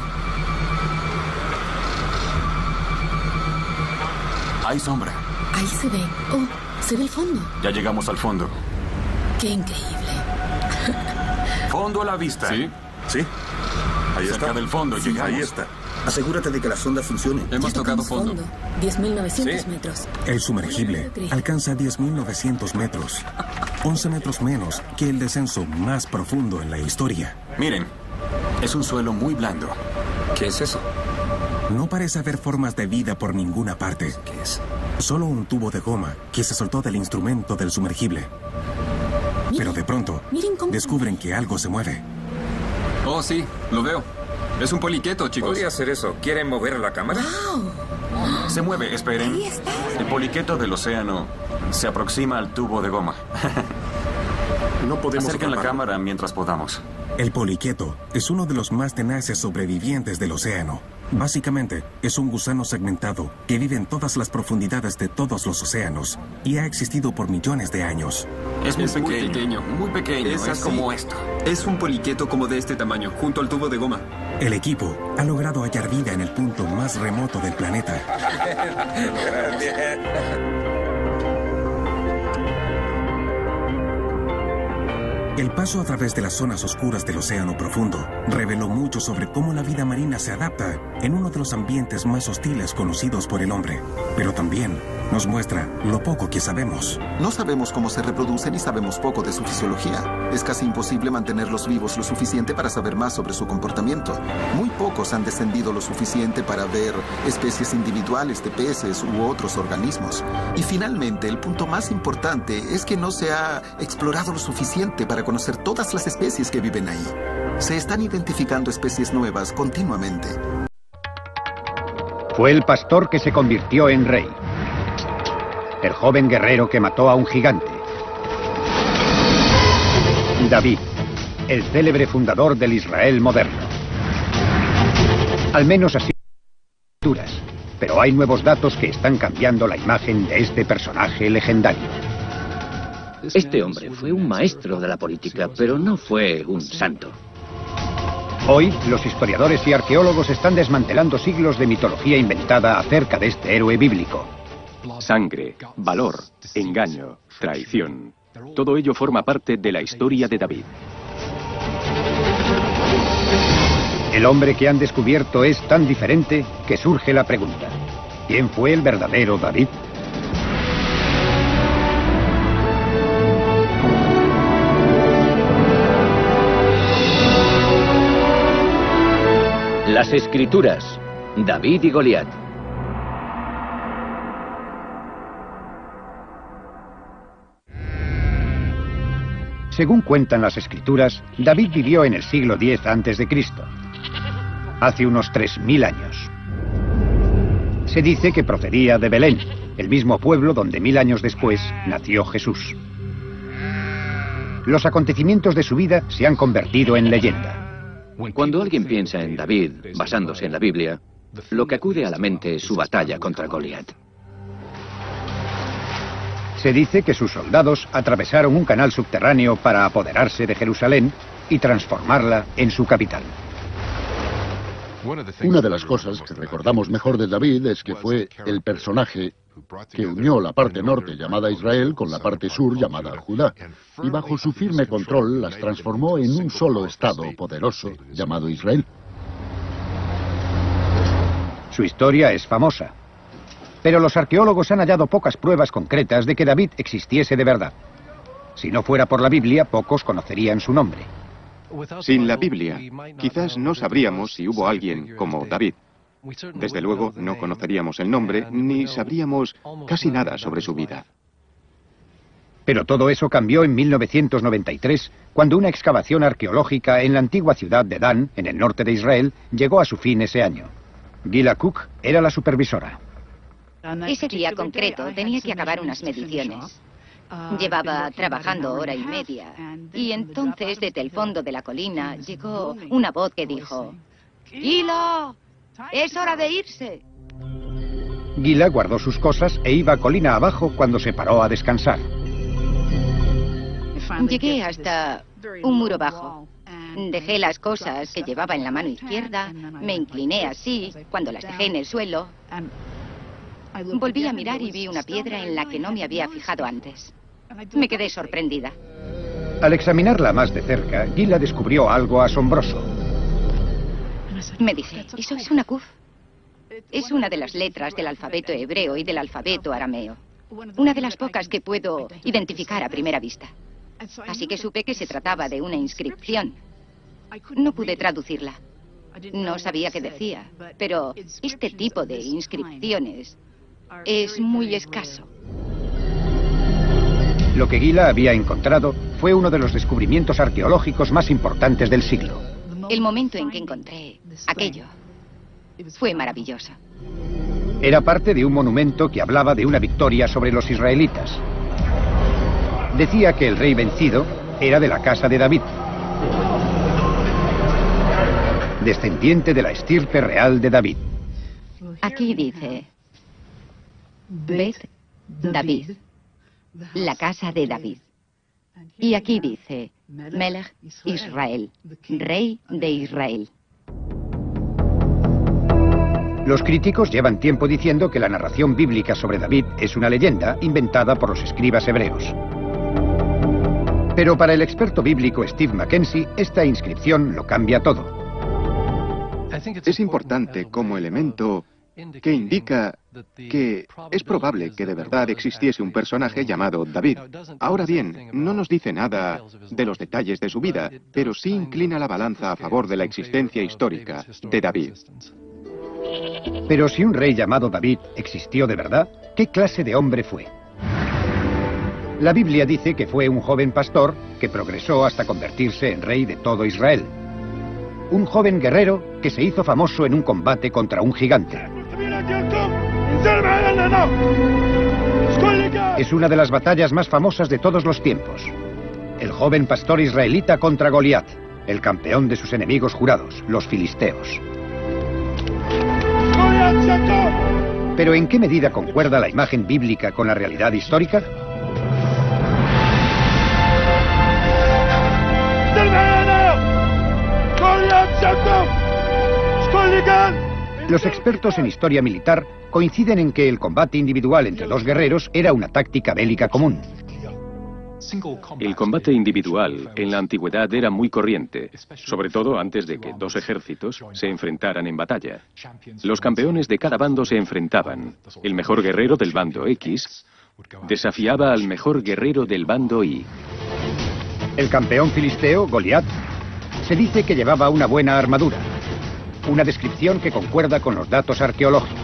Hay sombra. Ahí se ve. Oh, se ve el fondo. Ya llegamos al fondo. Qué increíble. Fondo a la vista. Sí. Sí. Ahí Cerca está. del fondo, Sí, llegamos. ahí está. Asegúrate de que la sonda funcione. Hemos Ya tocado tocamos fondo. diez mil novecientos Sí. metros. El sumergible alcanza diez mil novecientos metros, once metros menos que el descenso más profundo en la historia. Miren, es un suelo muy blando. ¿Qué es eso? No parece haber formas de vida por ninguna parte. ¿Qué es? Solo un tubo de goma que se soltó del instrumento del sumergible. Pero de pronto, Miren cómo- descubren que algo se mueve. Oh, sí. Lo veo. Es un poliqueto, chicos. ¿Podría hacer eso? ¿Quieren mover la cámara? Se mueve, esperen. El poliqueto del océano se aproxima al tubo de goma. No podemos Acerquen la atraparlo. cámara mientras podamos. El poliqueto es uno de los más tenaces sobrevivientes del océano. Básicamente, es un gusano segmentado que vive en todas las profundidades de todos los océanos y ha existido por millones de años. Es muy Es muy pequeño. pequeño. Muy pequeño. Es Es, así. como esto. Es un poliqueto como de este tamaño, junto al tubo de goma. El equipo ha logrado hallar vida en el punto más remoto del planeta. El paso a través de las zonas oscuras del océano profundo reveló mucho sobre cómo la vida marina se adapta en uno de los ambientes más hostiles conocidos por el hombre. Pero también nos muestra lo poco que sabemos. No sabemos cómo se reproducen y sabemos poco de su fisiología. Es casi imposible mantenerlos vivos lo suficiente para saber más sobre su comportamiento. Muy pocos han descendido lo suficiente para ver especies individuales de peces u otros organismos. Y finalmente, el punto más importante es que no se ha explorado lo suficiente para conocer todas las especies que viven ahí. Se están identificando especies nuevas continuamente. Fue el pastor que se convirtió en rey. El joven guerrero que mató a un gigante. David, el célebre fundador del Israel moderno. Al menos así duras, pero hay nuevos datos que están cambiando la imagen de este personaje legendario. Este hombre fue un maestro de la política, pero no fue un santo. Hoy, los historiadores y arqueólogos están desmantelando siglos de mitología inventada acerca de este héroe bíblico. Sangre, valor, engaño, traición. Todo ello forma parte de la historia de David. El hombre que han descubierto es tan diferente que surge la pregunta: ¿quién fue el verdadero David? Las Escrituras, David y Goliat. Según cuentan las escrituras, David vivió en el siglo diez antes de Cristo, hace unos tres mil años. Se dice que procedía de Belén, el mismo pueblo donde mil años después nació Jesús. Los acontecimientos de su vida se han convertido en leyenda. Cuando alguien piensa en David, basándose en la Biblia, lo que acude a la mente es su batalla contra Goliat. Se dice que sus soldados atravesaron un canal subterráneo para apoderarse de Jerusalén y transformarla en su capital. Una de las cosas que recordamos mejor de David es que fue el personaje que unió la parte norte llamada Israel con la parte sur llamada Judá, y bajo su firme control las transformó en un solo estado poderoso llamado Israel. Su historia es famosa, pero los arqueólogos han hallado pocas pruebas concretas de que David existiese de verdad. Si no fuera por la Biblia, pocos conocerían su nombre. Sin la Biblia, quizás no sabríamos si hubo alguien como David. Desde luego, no conoceríamos el nombre, ni sabríamos casi nada sobre su vida. Pero todo eso cambió en mil novecientos noventa y tres, cuando una excavación arqueológica en la antigua ciudad de Dan, en el norte de Israel, llegó a su fin ese año. Gila Cook era la supervisora. Ese día concreto tenía que acabar unas mediciones. Llevaba trabajando hora y media, y entonces desde el fondo de la colina llegó una voz que dijo: ¡Gila! ¡Es hora de irse! Gila guardó sus cosas e iba colina abajo cuando se paró a descansar. Llegué hasta un muro bajo. Dejé las cosas que llevaba en la mano izquierda, me incliné así cuando las dejé en el suelo. Volví a mirar y vi una piedra en la que no me había fijado antes. Me quedé sorprendida. Al examinarla más de cerca, Gila descubrió algo asombroso. Me dije, ¿eso es una kuf? Es una de las letras del alfabeto hebreo y del alfabeto arameo. Una de las pocas que puedo identificar a primera vista. Así que supe que se trataba de una inscripción. No pude traducirla. No sabía qué decía, pero este tipo de inscripciones es muy escaso. Lo que Gila había encontrado fue uno de los descubrimientos arqueológicos más importantes del siglo. El momento en que encontré aquello fue maravilloso. Era parte de un monumento que hablaba de una victoria sobre los israelitas. Decía que el rey vencido era de la casa de David, descendiente de la estirpe real de David. Aquí dice Bet David, la casa de David. Y aquí dice Melech Israel, rey de Israel. Los críticos llevan tiempo diciendo que la narración bíblica sobre David es una leyenda inventada por los escribas hebreos. Pero para el experto bíblico Steve Mackenzie, esta inscripción lo cambia todo. Es importante como elemento que indica que es probable que de verdad existiese un personaje llamado David. Ahora bien, no nos dice nada de los detalles de su vida, pero sí inclina la balanza a favor de la existencia histórica de David. Pero si un rey llamado David existió de verdad, ¿qué clase de hombre fue? La Biblia dice que fue un joven pastor que progresó hasta convertirse en rey de todo Israel. Un joven guerrero que se hizo famoso en un combate contra un gigante. Es una de las batallas más famosas de todos los tiempos. El joven pastor israelita contra Goliat, el campeón de sus enemigos jurados, los filisteos. ¿Pero en qué medida concuerda la imagen bíblica con la realidad histórica? Los expertos en historia militar coinciden en que el combate individual entre dos guerreros era una táctica bélica común. El combate individual en la antigüedad era muy corriente, sobre todo antes de que dos ejércitos se enfrentaran en batalla. Los campeones de cada bando se enfrentaban. El mejor guerrero del bando X desafiaba al mejor guerrero del bando Y. El campeón filisteo, Goliat, se dice que llevaba una buena armadura, una descripción que concuerda con los datos arqueológicos.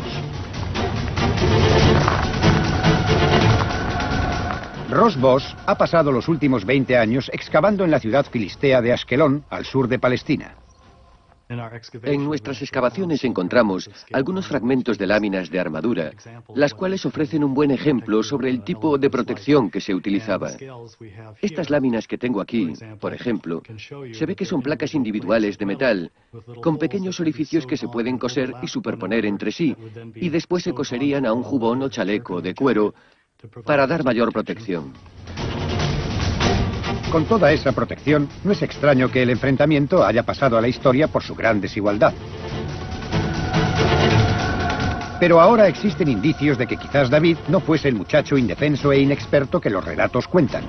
Ross Boss ha pasado los últimos veinte años excavando en la ciudad filistea de Ashkelon, al sur de Palestina. En nuestras excavaciones encontramos algunos fragmentos de láminas de armadura, las cuales ofrecen un buen ejemplo sobre el tipo de protección que se utilizaba. Estas láminas que tengo aquí, por ejemplo, se ve que son placas individuales de metal, con pequeños orificios que se pueden coser y superponer entre sí, y después se coserían a un jubón o chaleco de cuero Para dar mayor protección. Con toda esa protección, no es extraño que el enfrentamiento haya pasado a la historia por su gran desigualdad. Pero ahora existen indicios de que quizás David no fuese el muchacho indefenso e inexperto que los relatos cuentan.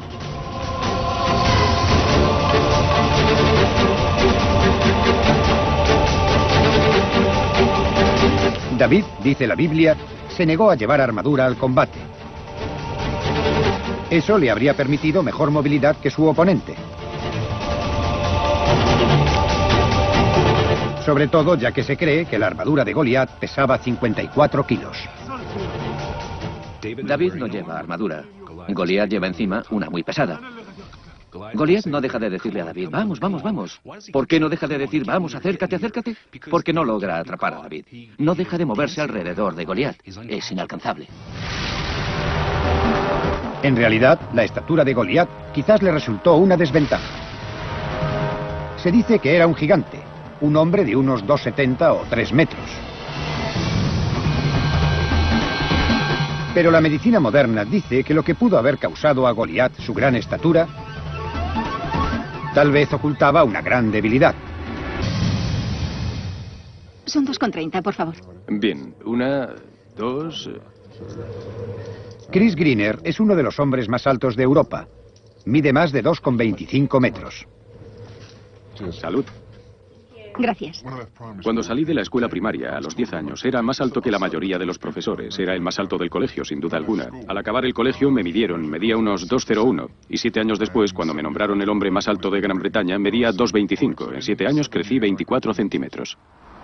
David, dice la Biblia, se negó a llevar armadura al combate. Eso le habría permitido mejor movilidad que su oponente. Sobre todo ya que se cree que la armadura de Goliat pesaba cincuenta y cuatro kilos. David no lleva armadura. Goliat lleva encima una muy pesada. Goliat no deja de decirle a David, vamos, vamos, vamos. ¿Por qué no deja de decir, vamos, acércate, acércate? Porque no logra atrapar a David. No deja de moverse alrededor de Goliat. Es inalcanzable. En realidad, la estatura de Goliat quizás le resultó una desventaja. Se dice que era un gigante, un hombre de unos dos setenta o tres metros. Pero la medicina moderna dice que lo que pudo haber causado a Goliat su gran estatura, tal vez ocultaba una gran debilidad. Son dos con treinta, por favor. Bien, una, dos... Chris Greener es uno de los hombres más altos de Europa. Mide más de dos con veinticinco metros. Salud. Gracias. Cuando salí de la escuela primaria a los diez años, era más alto que la mayoría de los profesores. Era el más alto del colegio, sin duda alguna. Al acabar el colegio me midieron, medía unos dos cero uno. Y siete años después, cuando me nombraron el hombre más alto de Gran Bretaña, medía dos veinticinco. En siete años crecí veinticuatro centímetros.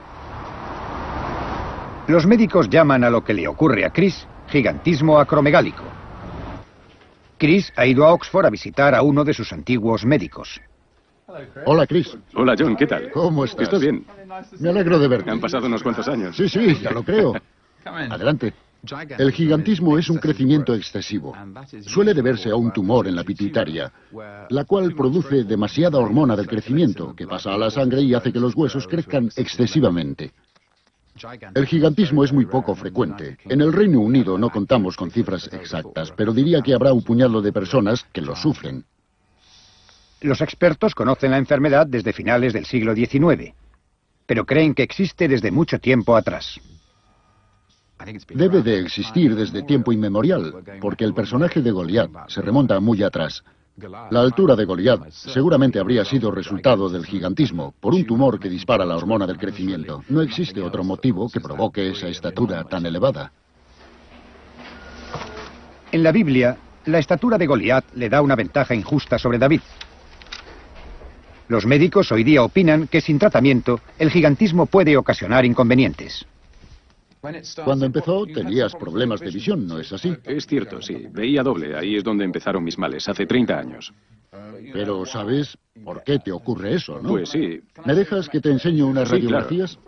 Los médicos llaman a lo que le ocurre a Chris gigantismo acromegálico. Chris ha ido a Oxford a visitar a uno de sus antiguos médicos. Hola, Chris. Hola, John, ¿qué tal? ¿Cómo estás? Estoy bien. Me alegro de verte. Han pasado unos cuantos años. Sí, sí, ya lo creo. Adelante. El gigantismo es un crecimiento excesivo. Suele deberse a un tumor en la pituitaria, la cual produce demasiada hormona del crecimiento, que pasa a la sangre y hace que los huesos crezcan excesivamente. El gigantismo es muy poco frecuente. En el Reino Unido no contamos con cifras exactas, pero diría que habrá un puñado de personas que lo sufren. Los expertos conocen la enfermedad desde finales del siglo diecinueve, pero creen que existe desde mucho tiempo atrás. Debe de existir desde tiempo inmemorial, porque el personaje de Goliat se remonta muy atrás. La altura de Goliat seguramente habría sido resultado del gigantismo, por un tumor que dispara la hormona del crecimiento. No existe otro motivo que provoque esa estatura tan elevada. En la Biblia, la estatura de Goliat le da una ventaja injusta sobre David. Los médicos hoy día opinan que sin tratamiento, el gigantismo puede ocasionar inconvenientes. Cuando empezó tenías problemas de visión, ¿no es así? Es cierto, sí. Veía doble. Ahí es donde empezaron mis males, hace treinta años. Pero ¿sabes por qué te ocurre eso, no? Pues sí. ¿Me dejas que te enseñe unas Sí, radiografías?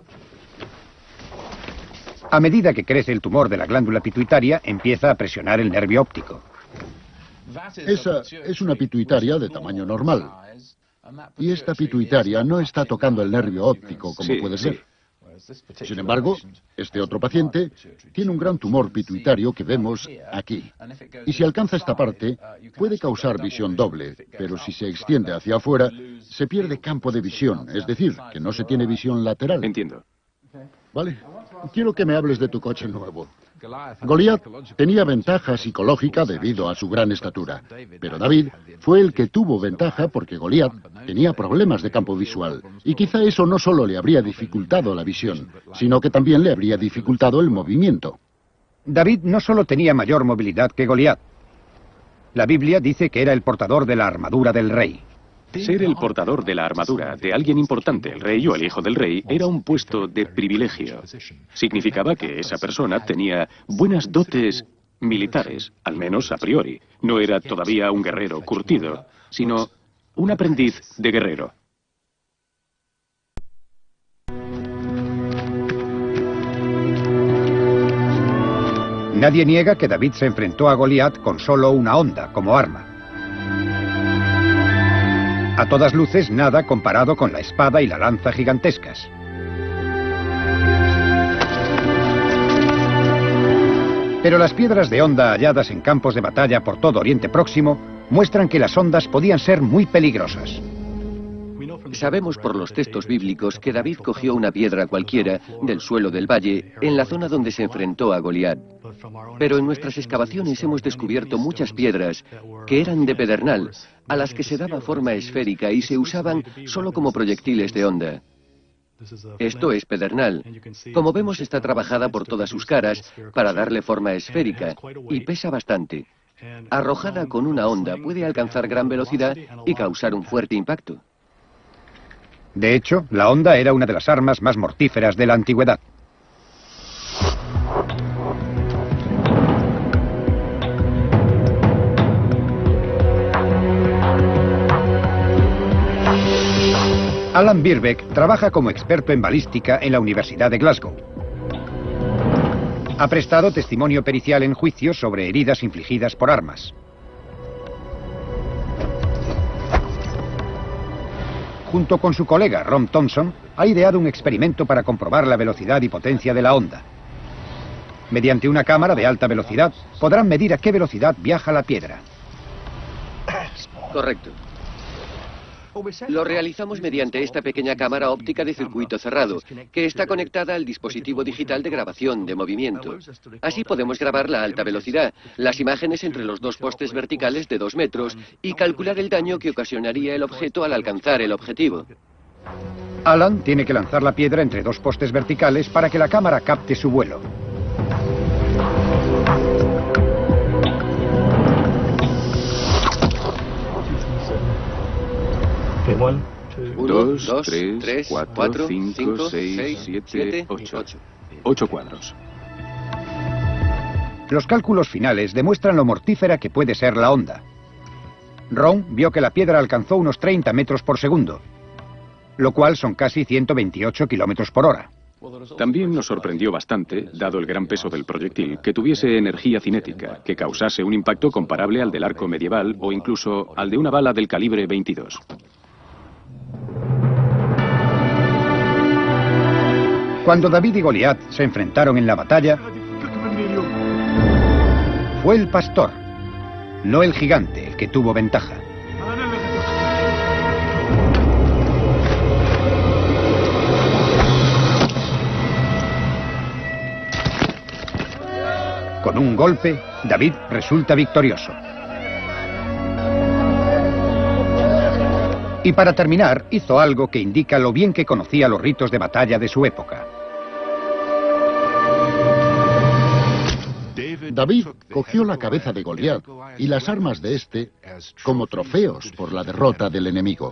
A medida que crece el tumor de la glándula pituitaria, empieza a presionar el nervio óptico. Esa es una pituitaria de tamaño normal. Y esta pituitaria no está tocando el nervio óptico como Sí, puede sí. ser. Sin embargo, este otro paciente tiene un gran tumor pituitario que vemos aquí. Y si alcanza esta parte, puede causar visión doble, pero si se extiende hacia afuera, se pierde campo de visión, es decir, que no se tiene visión lateral. Entiendo. Vale. Quiero que me hables de tu coche nuevo. Goliat tenía ventaja psicológica debido a su gran estatura, pero David fue el que tuvo ventaja porque Goliat tenía problemas de campo visual, y quizá eso no solo le habría dificultado la visión, sino que también le habría dificultado el movimiento. David no solo tenía mayor movilidad que Goliat. La Biblia dice que era el portador de la armadura del rey. Ser el portador de la armadura de alguien importante, el rey o el hijo del rey, era un puesto de privilegio. Significaba que esa persona tenía buenas dotes militares, al menos a priori. No era todavía un guerrero curtido, sino un aprendiz de guerrero. Nadie niega que David se enfrentó a Goliat con solo una honda como arma. A todas luces, nada comparado con la espada y la lanza gigantescas. Pero las piedras de onda halladas en campos de batalla por todo Oriente Próximo muestran que las ondas podían ser muy peligrosas. Sabemos por los textos bíblicos que David cogió una piedra cualquiera del suelo del valle en la zona donde se enfrentó a Goliat. Pero en nuestras excavaciones hemos descubierto muchas piedras que eran de pedernal, a las que se daba forma esférica y se usaban solo como proyectiles de onda. Esto es pedernal. Como vemos, está trabajada por todas sus caras para darle forma esférica y pesa bastante. Arrojada con una onda puede alcanzar gran velocidad y causar un fuerte impacto. De hecho, la onda era una de las armas más mortíferas de la antigüedad. Alan Birbeck trabaja como experto en balística en la Universidad de Glasgow. Ha prestado testimonio pericial en juicios sobre heridas infligidas por armas. Junto con su colega Ron Thompson, ha ideado un experimento para comprobar la velocidad y potencia de la onda. Mediante una cámara de alta velocidad, podrán medir a qué velocidad viaja la piedra. Correcto. Lo realizamos mediante esta pequeña cámara óptica de circuito cerrado, que está conectada al dispositivo digital de grabación de movimiento. Así podemos grabar la alta velocidad, las imágenes entre los dos postes verticales de dos metros y calcular el daño que ocasionaría el objeto al alcanzar el objetivo. Alan tiene que lanzar la piedra entre dos postes verticales para que la cámara capte su vuelo. Uno, dos, dos, tres, tres cuatro, cuatro, cinco, cinco, seis, seis, siete, siete ocho. ocho. Ocho cuadros. Los cálculos finales demuestran lo mortífera que puede ser la onda. Ron vio que la piedra alcanzó unos treinta metros por segundo, lo cual son casi ciento veintiocho kilómetros por hora. También nos sorprendió bastante, dado el gran peso del proyectil, que tuviese energía cinética, que causase un impacto comparable al del arco medieval o incluso al de una bala del calibre veintidós. Cuando David y Goliat se enfrentaron en la batalla, fue el pastor, no el gigante, el que tuvo ventaja. Con un golpe, David resulta victorioso. Y para terminar, hizo algo que indica lo bien que conocía los ritos de batalla de su época. David cogió la cabeza de Goliat y las armas de este como trofeos por la derrota del enemigo.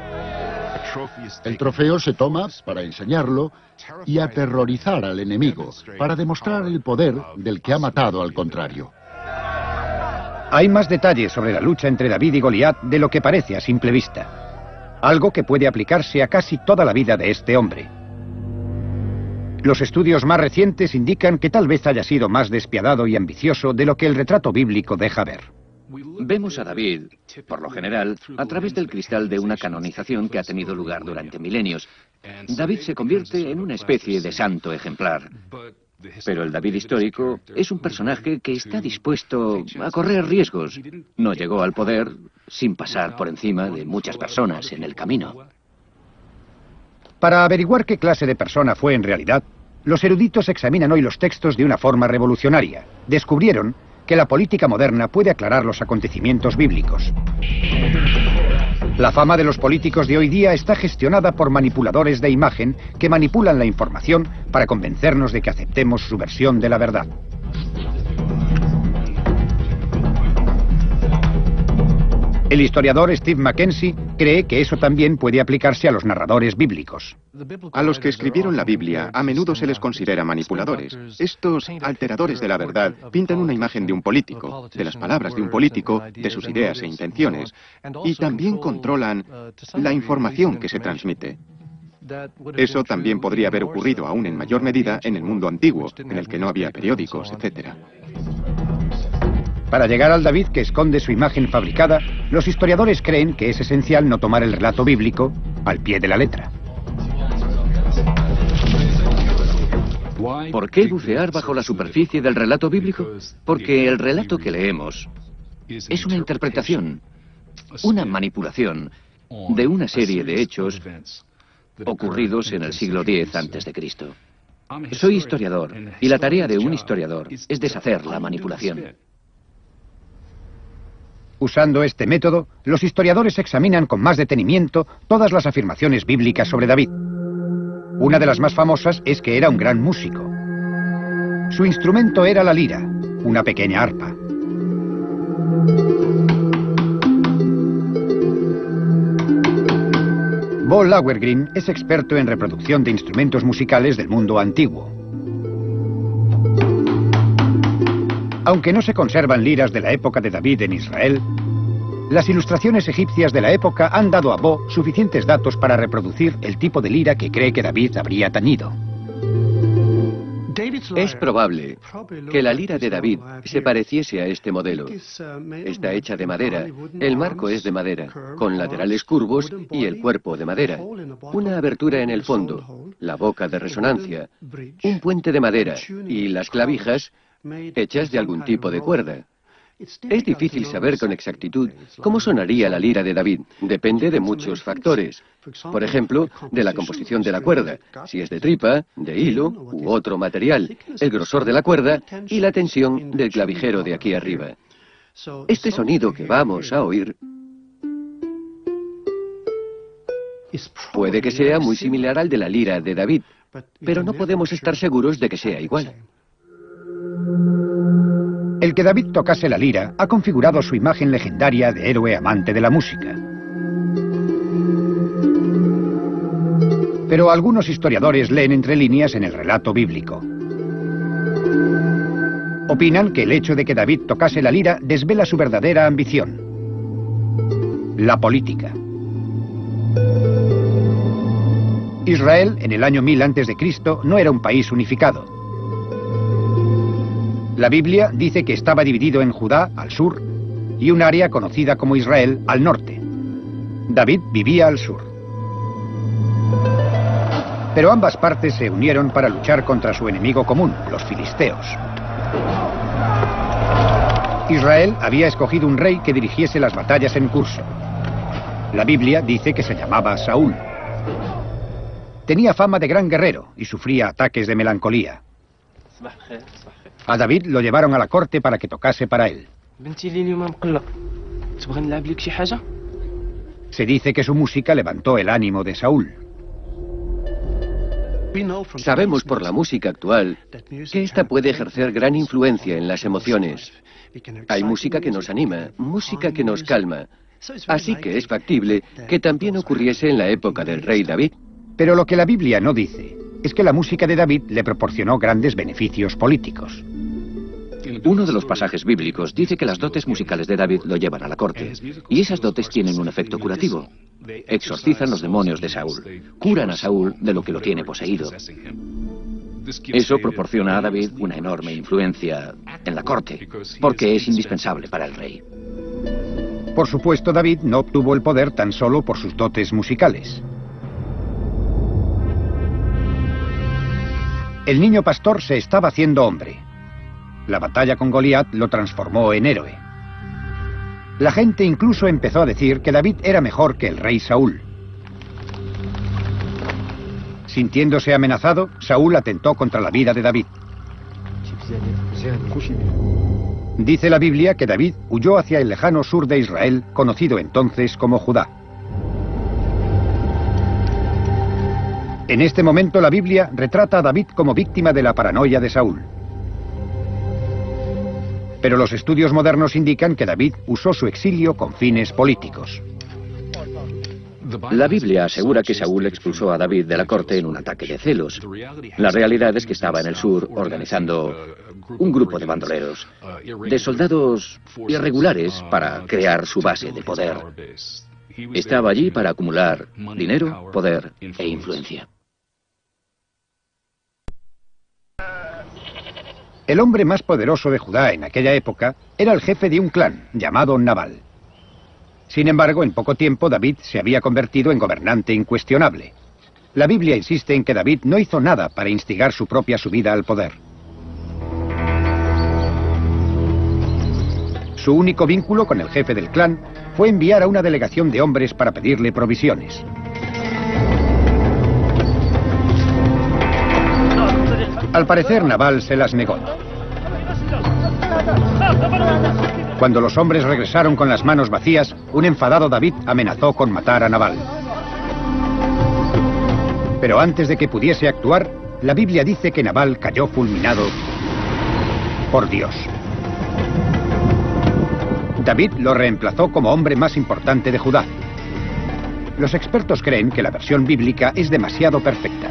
El trofeo se toma para enseñarlo y aterrorizar al enemigo, para demostrar el poder del que ha matado al contrario. Hay más detalles sobre la lucha entre David y Goliat de lo que parece a simple vista. Algo que puede aplicarse a casi toda la vida de este hombre. Los estudios más recientes indican que tal vez haya sido más despiadado y ambicioso de lo que el retrato bíblico deja ver. Vemos a David, por lo general, a través del cristal de una canonización que ha tenido lugar durante milenios. David se convierte en una especie de santo ejemplar. Pero el David histórico es un personaje que está dispuesto a correr riesgos. No llegó al poder sin pasar por encima de muchas personas en el camino. Para averiguar qué clase de persona fue en realidad, los eruditos examinan hoy los textos de una forma revolucionaria. Descubrieron que la política moderna puede aclarar los acontecimientos bíblicos. La fama de los políticos de hoy día está gestionada por manipuladores de imagen que manipulan la información para convencernos de que aceptemos su versión de la verdad. El historiador Steve Mackenzie cree que eso también puede aplicarse a los narradores bíblicos. A los que escribieron la Biblia a menudo se les considera manipuladores. Estos alteradores de la verdad pintan una imagen de un político, de las palabras de un político, de sus ideas e intenciones, y también controlan la información que se transmite. Eso también podría haber ocurrido aún en mayor medida en el mundo antiguo, en el que no había periódicos, etcétera. Para llegar al David que esconde su imagen fabricada, los historiadores creen que es esencial no tomar el relato bíblico al pie de la letra. ¿Por qué bucear bajo la superficie del relato bíblico? Porque el relato que leemos es una interpretación, una manipulación de una serie de hechos ocurridos en el siglo diez antes de Cristo. Soy historiador, y la tarea de un historiador es deshacer la manipulación. Usando este método, los historiadores examinan con más detenimiento todas las afirmaciones bíblicas sobre David. Una de las más famosas es que era un gran músico. Su instrumento era la lira, una pequeña arpa. Bo Lauergreen es experto en reproducción de instrumentos musicales del mundo antiguo. Aunque no se conservan liras de la época de David en Israel, las ilustraciones egipcias de la época han dado a Bo suficientes datos para reproducir el tipo de lira que cree que David habría tañido. Es probable que la lira de David se pareciese a este modelo. Está hecha de madera, el marco es de madera, con laterales curvos y el cuerpo de madera. Una abertura en el fondo, la boca de resonancia, un puente de madera y las clavijas hechas de algún tipo de cuerda. Es difícil saber con exactitud cómo sonaría la lira de David. Depende de muchos factores. Por ejemplo, de la composición de la cuerda, si es de tripa, de hilo u otro material, el grosor de la cuerda y la tensión del clavijero de aquí arriba. Este sonido que vamos a oír puede que sea muy similar al de la lira de David, pero no podemos estar seguros de que sea igual. El que David tocase la lira ha configurado su imagen legendaria de héroe amante de la música. Pero algunos historiadores leen entre líneas en el relato bíblico. Opinan que el hecho de que David tocase la lira desvela su verdadera ambición: la política. Israel, en el año mil antes de Cristo, no era un país unificado. La Biblia dice que estaba dividido en Judá, al sur, y un área conocida como Israel, al norte. David vivía al sur. Pero ambas partes se unieron para luchar contra su enemigo común, los filisteos. Israel había escogido un rey que dirigiese las batallas en curso. La Biblia dice que se llamaba Saúl. Tenía fama de gran guerrero y sufría ataques de melancolía. A David lo llevaron a la corte para que tocase para él. Se dice que su música levantó el ánimo de Saúl. Sabemos por la música actual que esta puede ejercer gran influencia en las emociones. Hay música que nos anima, música que nos calma. Así que es factible que también ocurriese en la época del rey David. Pero lo que la Biblia no dice es que la música de David le proporcionó grandes beneficios políticos. Uno de los pasajes bíblicos dice que las dotes musicales de David lo llevan a la corte, y esas dotes tienen un efecto curativo. Exorcizan los demonios de Saúl, curan a Saúl de lo que lo tiene poseído. Eso proporciona a David una enorme influencia en la corte, porque es indispensable para el rey. Por supuesto, David no obtuvo el poder tan solo por sus dotes musicales. El niño pastor se estaba haciendo hombre. La batalla con Goliat lo transformó en héroe. La gente incluso empezó a decir que David era mejor que el rey Saúl. Sintiéndose amenazado, Saúl atentó contra la vida de David. Dice la Biblia que David huyó hacia el lejano sur de Israel, conocido entonces como Judá. En este momento la Biblia retrata a David como víctima de la paranoia de Saúl. Pero los estudios modernos indican que David usó su exilio con fines políticos. La Biblia asegura que Saúl expulsó a David de la corte en un ataque de celos. La realidad es que estaba en el sur organizando un grupo de bandoleros, de soldados irregulares para crear su base de poder. Estaba allí para acumular dinero, poder e influencia. El hombre más poderoso de Judá en aquella época era el jefe de un clan llamado Nabal. Sin embargo, en poco tiempo David se había convertido en gobernante incuestionable. La Biblia insiste en que David no hizo nada para instigar su propia subida al poder. Su único vínculo con el jefe del clan fue enviar a una delegación de hombres para pedirle provisiones. Al parecer, Nabal se las negó. Cuando los hombres regresaron con las manos vacías, un enfadado David amenazó con matar a Nabal. Pero antes de que pudiese actuar, la Biblia dice que Nabal cayó fulminado por Dios. David lo reemplazó como hombre más importante de Judá. Los expertos creen que la versión bíblica es demasiado perfecta.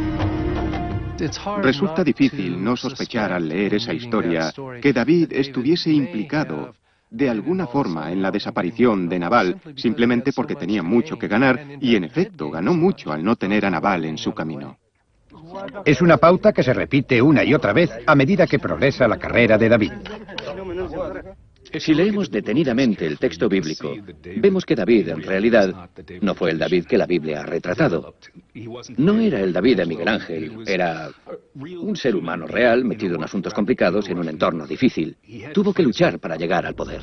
Resulta difícil no sospechar al leer esa historia que David estuviese implicado de alguna forma en la desaparición de Nabal simplemente porque tenía mucho que ganar y en efecto ganó mucho al no tener a Nabal en su camino. Es una pauta que se repite una y otra vez a medida que progresa la carrera de David. Si leemos detenidamente el texto bíblico, vemos que David, en realidad, no fue el David que la Biblia ha retratado. No era el David de Miguel Ángel, era un ser humano real metido en asuntos complicados en un entorno difícil. Tuvo que luchar para llegar al poder.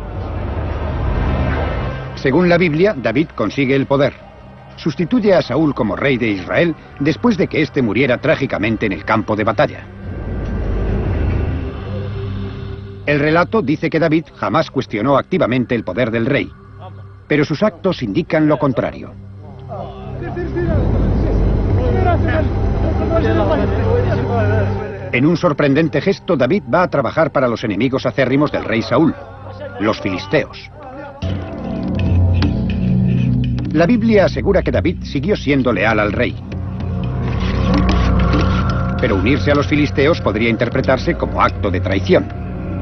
Según la Biblia, David consigue el poder. Sustituye a Saúl como rey de Israel después de que éste muriera trágicamente en el campo de batalla. El relato dice que David jamás cuestionó activamente el poder del rey, pero sus actos indican lo contrario. En un sorprendente gesto, David va a trabajar para los enemigos acérrimos del rey Saúl, los filisteos. La Biblia asegura que David siguió siendo leal al rey. Pero unirse a los filisteos podría interpretarse como acto de traición.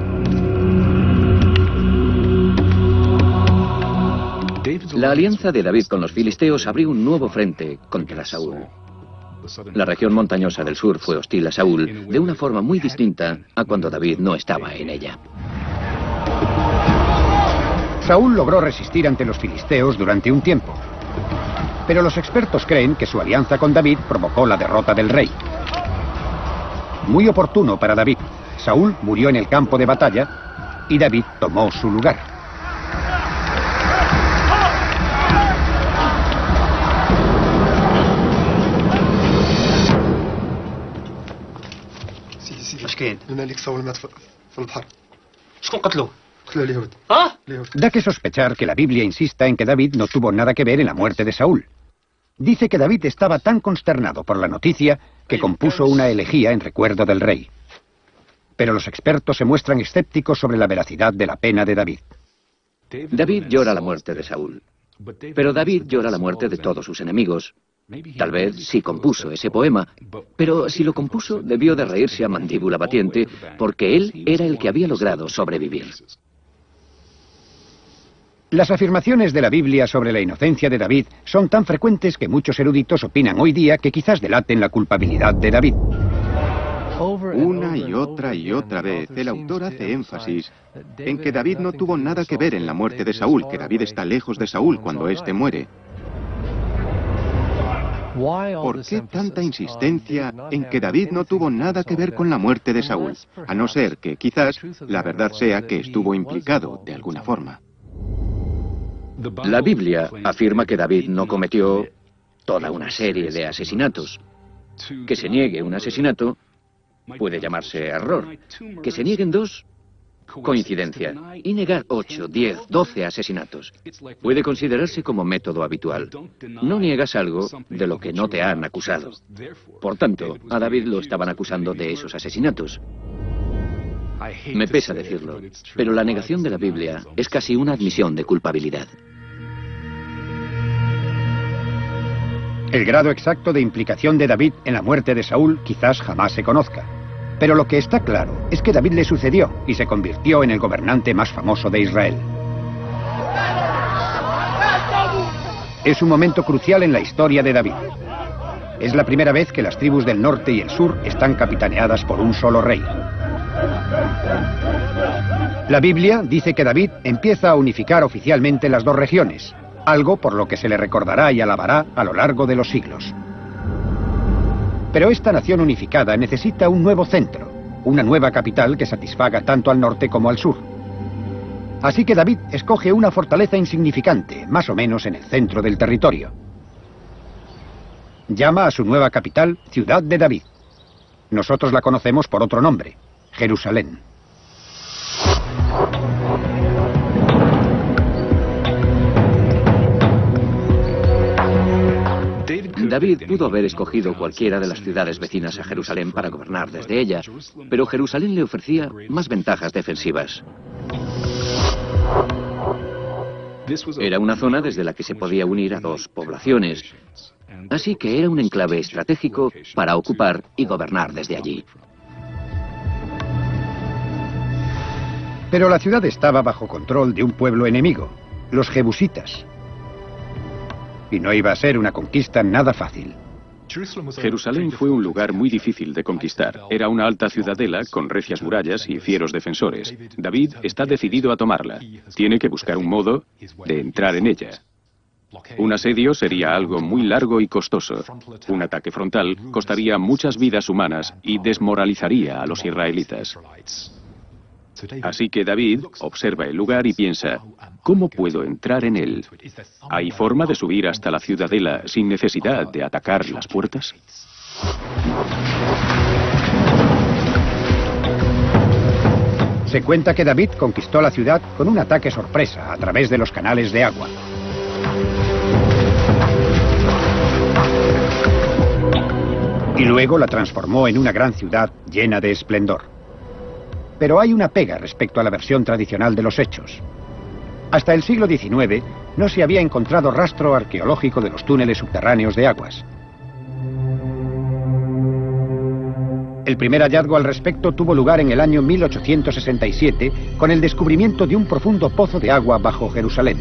La alianza de David con los filisteos abrió un nuevo frente contra Saúl. La región montañosa del sur fue hostil a Saúl de una forma muy distinta a cuando David no estaba en ella. Saúl logró resistir ante los filisteos durante un tiempo, pero los expertos creen que su alianza con David provocó la derrota del rey. Muy oportuno para David. Saúl murió en el campo de batalla y David tomó su lugar. Da que sospechar que la Biblia insista en que David no tuvo nada que ver en la muerte de Saúl. Dice que David estaba tan consternado por la noticia que compuso una elegía en recuerdo del rey. Pero los expertos se muestran escépticos sobre la veracidad de la pena de David. David llora la muerte de Saúl, pero David llora la muerte de todos sus enemigos. Tal vez sí compuso ese poema, pero si lo compuso debió de reírse a mandíbula batiente porque él era el que había logrado sobrevivir. Las afirmaciones de la Biblia sobre la inocencia de David son tan frecuentes que muchos eruditos opinan hoy día que quizás delaten la culpabilidad de David. Una y otra y otra vez el autor hace énfasis en que David no tuvo nada que ver en la muerte de Saúl, que David está lejos de Saúl cuando éste muere. ¿Por qué tanta insistencia en que David no tuvo nada que ver con la muerte de Saúl? A no ser que, quizás, la verdad sea que estuvo implicado de alguna forma. La Biblia afirma que David no cometió toda una serie de asesinatos. Que se niegue un asesinato puede llamarse error. Que se nieguen dos, coincidencia. Y negar ocho, diez, doce asesinatos puede considerarse como método habitual. No niegas algo de lo que no te han acusado. Por tanto, a David lo estaban acusando de esos asesinatos. Me pesa decirlo, pero la negación de la Biblia es casi una admisión de culpabilidad. El grado exacto de implicación de David en la muerte de Saúl quizás jamás se conozca. Pero lo que está claro es que David le sucedió y se convirtió en el gobernante más famoso de Israel. Es un momento crucial en la historia de David. Es la primera vez que las tribus del norte y el sur están capitaneadas por un solo rey. La Biblia dice que David empieza a unificar oficialmente las dos regiones, algo por lo que se le recordará y alabará a lo largo de los siglos. Pero esta nación unificada necesita un nuevo centro, una nueva capital que satisfaga tanto al norte como al sur. Así que David escoge una fortaleza insignificante, más o menos en el centro del territorio. Llama a su nueva capital Ciudad de David. Nosotros la conocemos por otro nombre, Jerusalén. David pudo haber escogido cualquiera de las ciudades vecinas a Jerusalén para gobernar desde ella, pero Jerusalén le ofrecía más ventajas defensivas. Era una zona desde la que se podía unir a dos poblaciones, así que era un enclave estratégico para ocupar y gobernar desde allí. Pero la ciudad estaba bajo control de un pueblo enemigo, los jebusitas. Y no iba a ser una conquista nada fácil. Jerusalén fue un lugar muy difícil de conquistar. Era una alta ciudadela con recias murallas y fieros defensores. David está decidido a tomarla. Tiene que buscar un modo de entrar en ella. Un asedio sería algo muy largo y costoso. Un ataque frontal costaría muchas vidas humanas y desmoralizaría a los israelitas. Así que David observa el lugar y piensa, ¿cómo puedo entrar en él? ¿Hay forma de subir hasta la ciudadela sin necesidad de atacar las puertas? Se cuenta que David conquistó la ciudad con un ataque sorpresa a través de los canales de agua. Y luego la transformó en una gran ciudad llena de esplendor. Pero hay una pega respecto a la versión tradicional de los hechos. Hasta el siglo diecinueve no se había encontrado rastro arqueológico de los túneles subterráneos de aguas. El primer hallazgo al respecto tuvo lugar en el año mil ochocientos sesenta y siete con el descubrimiento de un profundo pozo de agua bajo Jerusalén.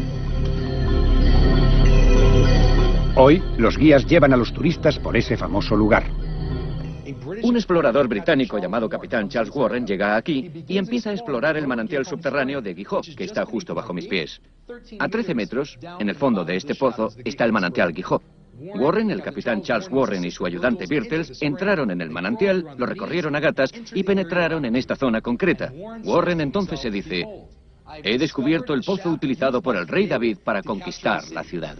Hoy, los guías llevan a los turistas por ese famoso lugar. Un explorador británico llamado Capitán Charles Warren llega aquí y empieza a explorar el manantial subterráneo de Gihon, que está justo bajo mis pies. A trece metros, en el fondo de este pozo, está el manantial Gihon. Warren, el capitán Charles Warren y su ayudante Birtles entraron en el manantial, lo recorrieron a gatas y penetraron en esta zona concreta. Warren entonces se dice, he descubierto el pozo utilizado por el rey David para conquistar la ciudad.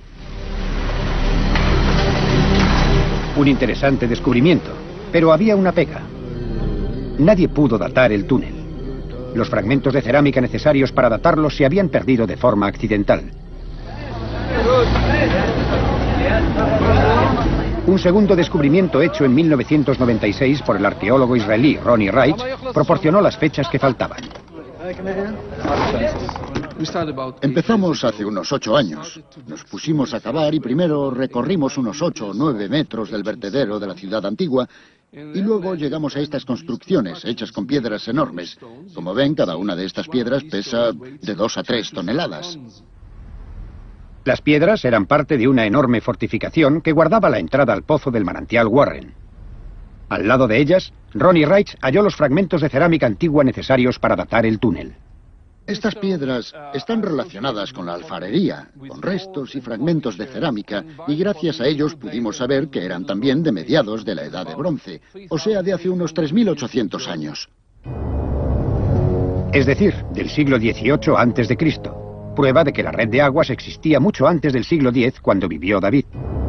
Un interesante descubrimiento. Pero había una pega. Nadie pudo datar el túnel. Los fragmentos de cerámica necesarios para datarlo se habían perdido de forma accidental. Un segundo descubrimiento hecho en mil novecientos noventa y seis por el arqueólogo israelí Ronnie Reich proporcionó las fechas que faltaban. Empezamos hace unos ocho años. Nos pusimos a cavar y primero recorrimos unos ocho o nueve metros del vertedero de la ciudad antigua y luego llegamos a estas construcciones hechas con piedras enormes. Como ven, cada una de estas piedras pesa de dos a tres toneladas. Las piedras eran parte de una enorme fortificación que guardaba la entrada al pozo del manantial Warren. Al lado de ellas, Ronnie Reich halló los fragmentos de cerámica antigua necesarios para datar el túnel. Estas piedras están relacionadas con la alfarería, con restos y fragmentos de cerámica, y gracias a ellos pudimos saber que eran también de mediados de la Edad de Bronce, o sea, de hace unos tres mil ochocientos años. Es decir, del siglo dieciocho antes de Cristo, prueba de que la red de aguas existía mucho antes del siglo diez, cuando vivió David.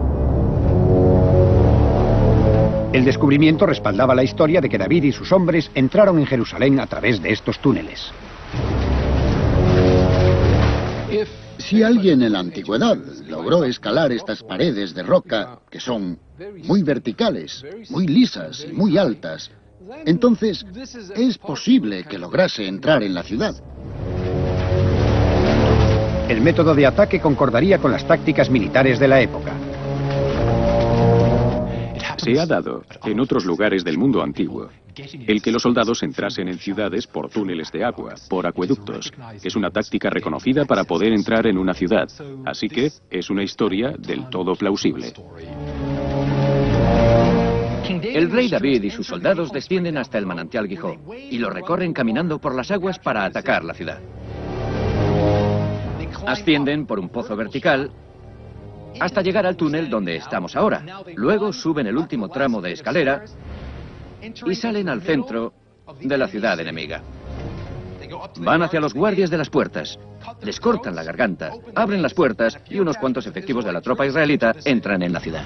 El descubrimiento respaldaba la historia de que David y sus hombres entraron en Jerusalén a través de estos túneles. Si alguien en la antigüedad logró escalar estas paredes de roca, que son muy verticales, muy lisas y muy altas, entonces es posible que lograse entrar en la ciudad. El método de ataque concordaría con las tácticas militares de la época. Se ha dado en otros lugares del mundo antiguo el que los soldados entrasen en ciudades por túneles de agua, por acueductos. Es una táctica reconocida para poder entrar en una ciudad, así que es una historia del todo plausible. El rey David y sus soldados descienden hasta el manantial Gihon y lo recorren caminando por las aguas para atacar la ciudad. Ascienden por un pozo vertical hasta llegar al túnel donde estamos ahora. Luego suben el último tramo de escalera y salen al centro de la ciudad enemiga. Van hacia los guardias de las puertas, les cortan la garganta, abren las puertas y unos cuantos efectivos de la tropa israelita entran en la ciudad.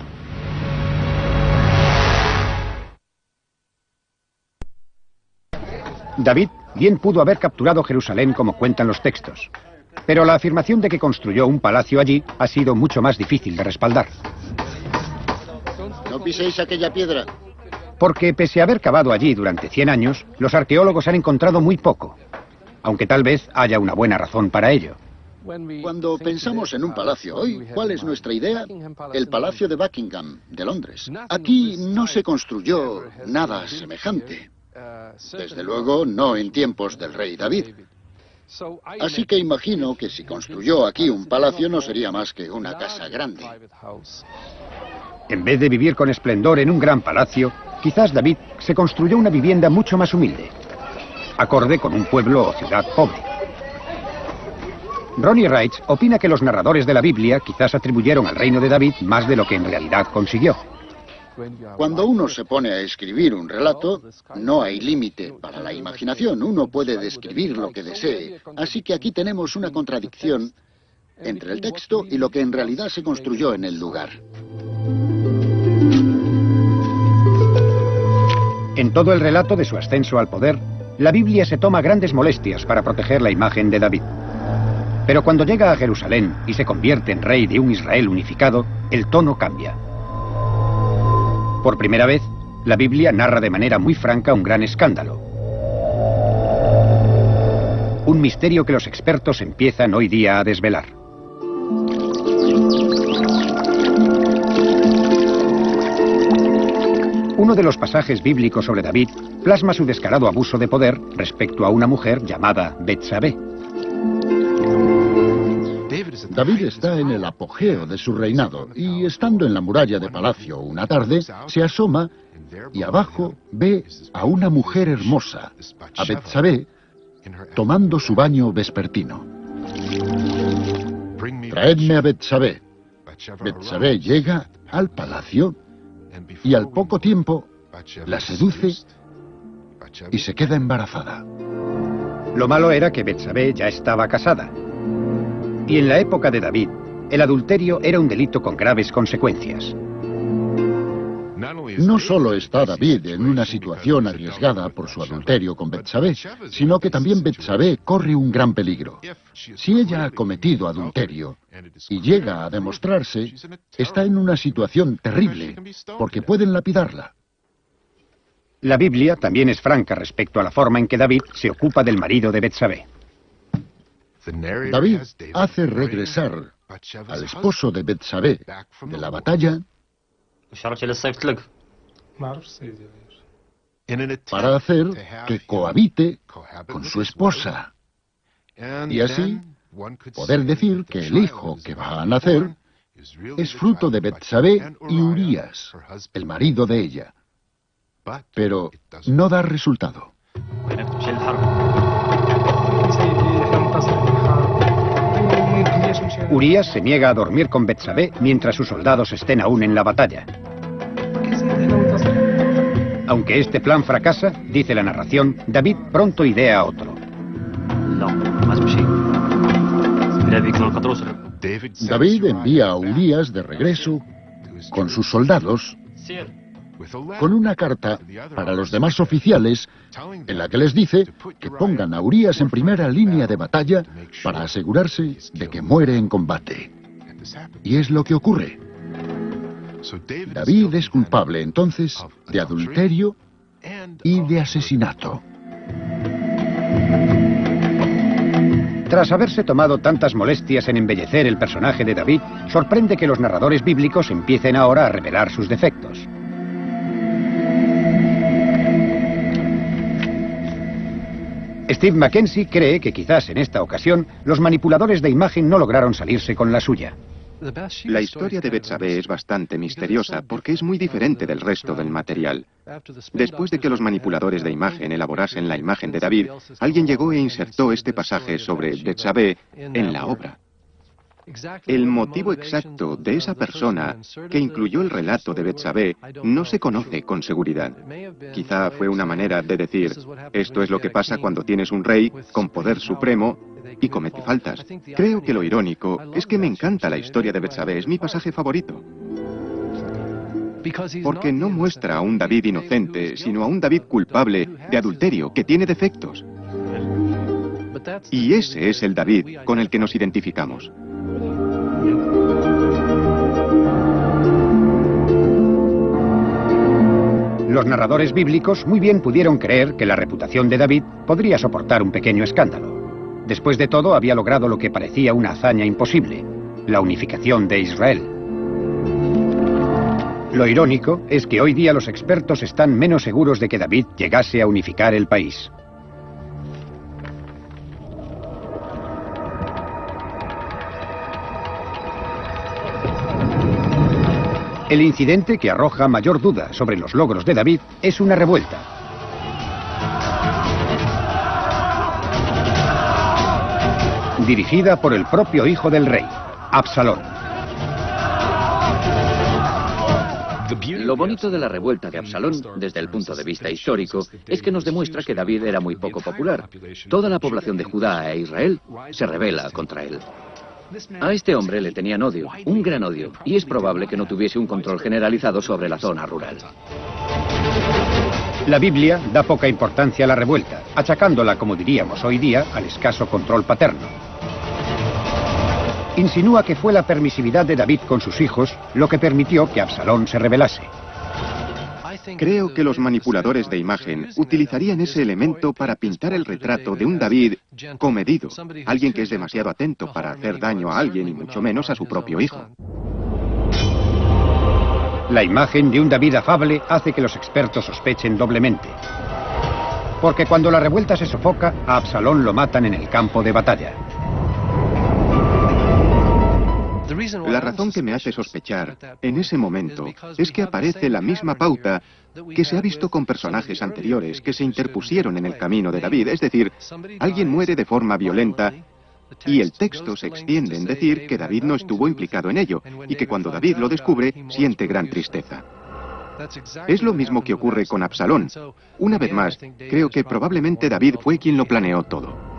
David bien pudo haber capturado Jerusalén como cuentan los textos, pero la afirmación de que construyó un palacio allí ha sido mucho más difícil de respaldar. No piséis aquella piedra. Porque pese a haber cavado allí durante cien años, los arqueólogos han encontrado muy poco, aunque tal vez haya una buena razón para ello. Cuando pensamos en un palacio hoy, ¿cuál es nuestra idea? El Palacio de Buckingham, de Londres. Aquí no se construyó nada semejante. Desde luego, no en tiempos del rey David. Así que imagino que si construyó aquí un palacio no sería más que una casa grande. En vez de vivir con esplendor en un gran palacio, quizás David se construyó una vivienda mucho más humilde, acorde con un pueblo o ciudad pobre. Ronnie Wright opina que los narradores de la Biblia quizás atribuyeron al reino de David más de lo que en realidad consiguió. Cuando uno se pone a escribir un relato, no hay límite para la imaginación. Uno puede describir lo que desee. Así que aquí tenemos una contradicción entre el texto y lo que en realidad se construyó en el lugar. En todo el relato de su ascenso al poder, la Biblia se toma grandes molestias para proteger la imagen de David. Pero cuando llega a Jerusalén y se convierte en rey de un Israel unificado, el tono cambia. Por primera vez, la Biblia narra de manera muy franca un gran escándalo. Un misterio que los expertos empiezan hoy día a desvelar. Uno de los pasajes bíblicos sobre David plasma su descarado abuso de poder respecto a una mujer llamada Betsabé. David está en el apogeo de su reinado y, estando en la muralla de palacio una tarde, se asoma y abajo ve a una mujer hermosa, a Betsabé, tomando su baño vespertino. Traedme a Betsabé. Betsabé llega al palacio y al poco tiempo la seduce y se queda embarazada. Lo malo era que Betsabé ya estaba casada. Y en la época de David, el adulterio era un delito con graves consecuencias. No solo está David en una situación arriesgada por su adulterio con Betsabé, sino que también Betsabé corre un gran peligro. Si ella ha cometido adulterio y llega a demostrarse, está en una situación terrible, porque pueden lapidarla. La Biblia también es franca respecto a la forma en que David se ocupa del marido de Betsabé. David hace regresar al esposo de Betsabé de la batalla para hacer que cohabite con su esposa y así poder decir que el hijo que va a nacer es fruto de Betsabé y Urías, el marido de ella. Pero no da resultado. Urías se niega a dormir con Betsabé mientras sus soldados estén aún en la batalla. Aunque este plan fracasa, dice la narración, David pronto idea otro. David envía a Urías de regreso con sus soldados con una carta para los demás oficiales en la que les dice que pongan a Urías en primera línea de batalla para asegurarse de que muere en combate. Y es lo que ocurre. David es culpable entonces de adulterio y de asesinato. Tras haberse tomado tantas molestias en embellecer el personaje de David, sorprende que los narradores bíblicos empiecen ahora a revelar sus defectos. Steve Mackenzie cree que quizás en esta ocasión los manipuladores de imagen no lograron salirse con la suya. La historia de Betsabé es bastante misteriosa porque es muy diferente del resto del material. Después de que los manipuladores de imagen elaborasen la imagen de David, alguien llegó e insertó este pasaje sobre Betsabé en la obra. El motivo exacto de esa persona que incluyó el relato de Betsabé no se conoce con seguridad. Quizá fue una manera de decir, esto es lo que pasa cuando tienes un rey con poder supremo y comete faltas. Creo que lo irónico es que me encanta la historia de Betsabé, es mi pasaje favorito. Porque no muestra a un David inocente, sino a un David culpable de adulterio, que tiene defectos. Y ese es el David con el que nos identificamos. Los narradores bíblicos muy bien pudieron creer que la reputación de David podría soportar un pequeño escándalo. Después de todo, había logrado lo que parecía una hazaña imposible, la unificación de Israel. Lo irónico es que hoy día los expertos están menos seguros de que David llegase a unificar el país. El incidente que arroja mayor duda sobre los logros de David es una revuelta. Dirigida por el propio hijo del rey, Absalón. Lo bonito de la revuelta de Absalón, desde el punto de vista histórico, es que nos demuestra que David era muy poco popular. Toda la población de Judá e Israel se rebela contra él. A este hombre le tenían odio, un gran odio, y es probable que no tuviese un control generalizado sobre la zona rural. La Biblia da poca importancia a la revuelta, achacándola, como diríamos hoy día, al escaso control paterno. Insinúa que fue la permisividad de David con sus hijos lo que permitió que Absalón se rebelase. Creo que los manipuladores de imagen utilizarían ese elemento para pintar el retrato de un David comedido, alguien que es demasiado atento para hacer daño a alguien y mucho menos a su propio hijo. La imagen de un David afable hace que los expertos sospechen doblemente. Porque cuando la revuelta se sofoca, a Absalón lo matan en el campo de batalla. La razón que me hace sospechar en ese momento es que aparece la misma pauta que se ha visto con personajes anteriores que se interpusieron en el camino de David. Es decir, alguien muere de forma violenta y el texto se extiende en decir que David no estuvo implicado en ello y que cuando David lo descubre siente gran tristeza. Es lo mismo que ocurre con Absalón. Una vez más, creo que probablemente David fue quien lo planeó todo.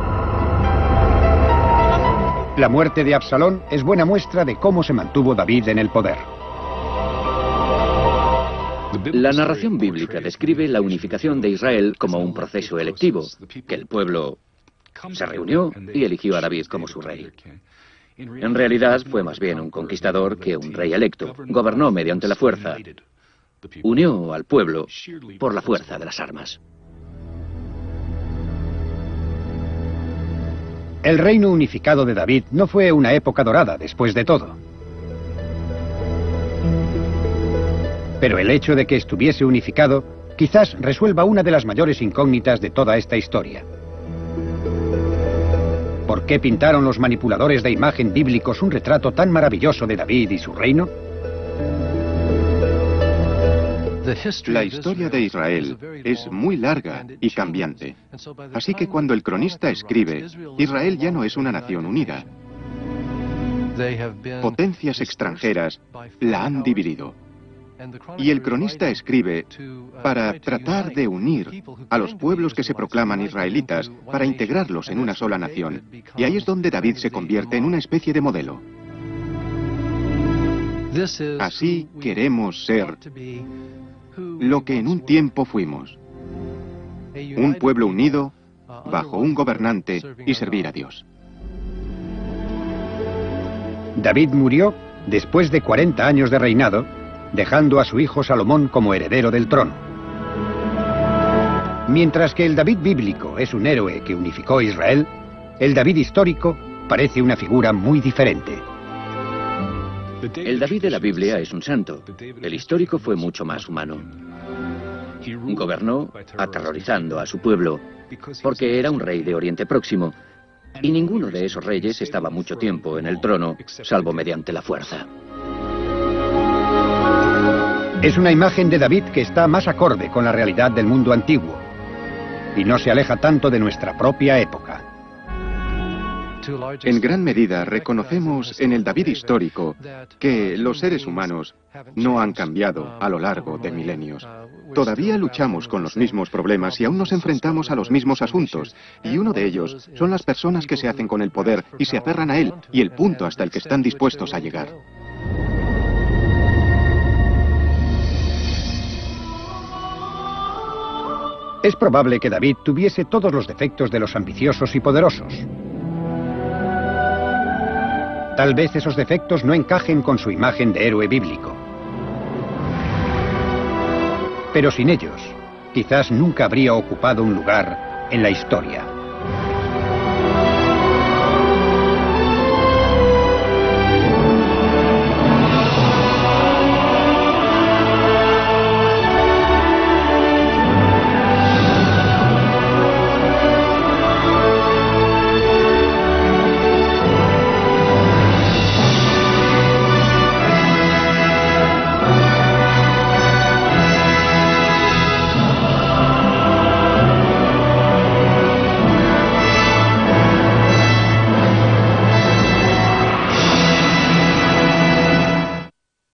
La muerte de Absalón es buena muestra de cómo se mantuvo David en el poder. La narración bíblica describe la unificación de Israel como un proceso electivo, que el pueblo se reunió y eligió a David como su rey. En realidad fue más bien un conquistador que un rey electo. Gobernó mediante la fuerza. Unió al pueblo por la fuerza de las armas. El reino unificado de David no fue una época dorada, después de todo. Pero el hecho de que estuviese unificado quizás resuelva una de las mayores incógnitas de toda esta historia. ¿Por qué pintaron los manipuladores de imagen bíblicos un retrato tan maravilloso de David y su reino? La historia de Israel es muy larga y cambiante. Así que cuando el cronista escribe, Israel ya no es una nación unida. Potencias extranjeras la han dividido. Y el cronista escribe para tratar de unir a los pueblos que se proclaman israelitas, para integrarlos en una sola nación. Y ahí es donde David se convierte en una especie de modelo. Así queremos ser lo que en un tiempo fuimos. Un pueblo unido bajo un gobernante y servir a Dios. David murió después de cuarenta años de reinado, dejando a su hijo Salomón como heredero del trono. Mientras que el David bíblico es un héroe que unificó Israel, el David histórico parece una figura muy diferente. El David de la Biblia es un santo. El histórico fue mucho más humano. Gobernó aterrorizando a su pueblo porque era un rey de Oriente Próximo y ninguno de esos reyes estaba mucho tiempo en el trono, salvo mediante la fuerza. Es una imagen de David que está más acorde con la realidad del mundo antiguo y no se aleja tanto de nuestra propia época. En gran medida reconocemos en el David histórico que los seres humanos no han cambiado a lo largo de milenios. Todavía luchamos con los mismos problemas y aún nos enfrentamos a los mismos asuntos, y uno de ellos son las personas que se hacen con el poder y se aferran a él, y el punto hasta el que están dispuestos a llegar. Es probable que David tuviese todos los defectos de los ambiciosos y poderosos. Tal vez esos defectos no encajen con su imagen de héroe bíblico. Pero sin ellos, quizás nunca habría ocupado un lugar en la historia.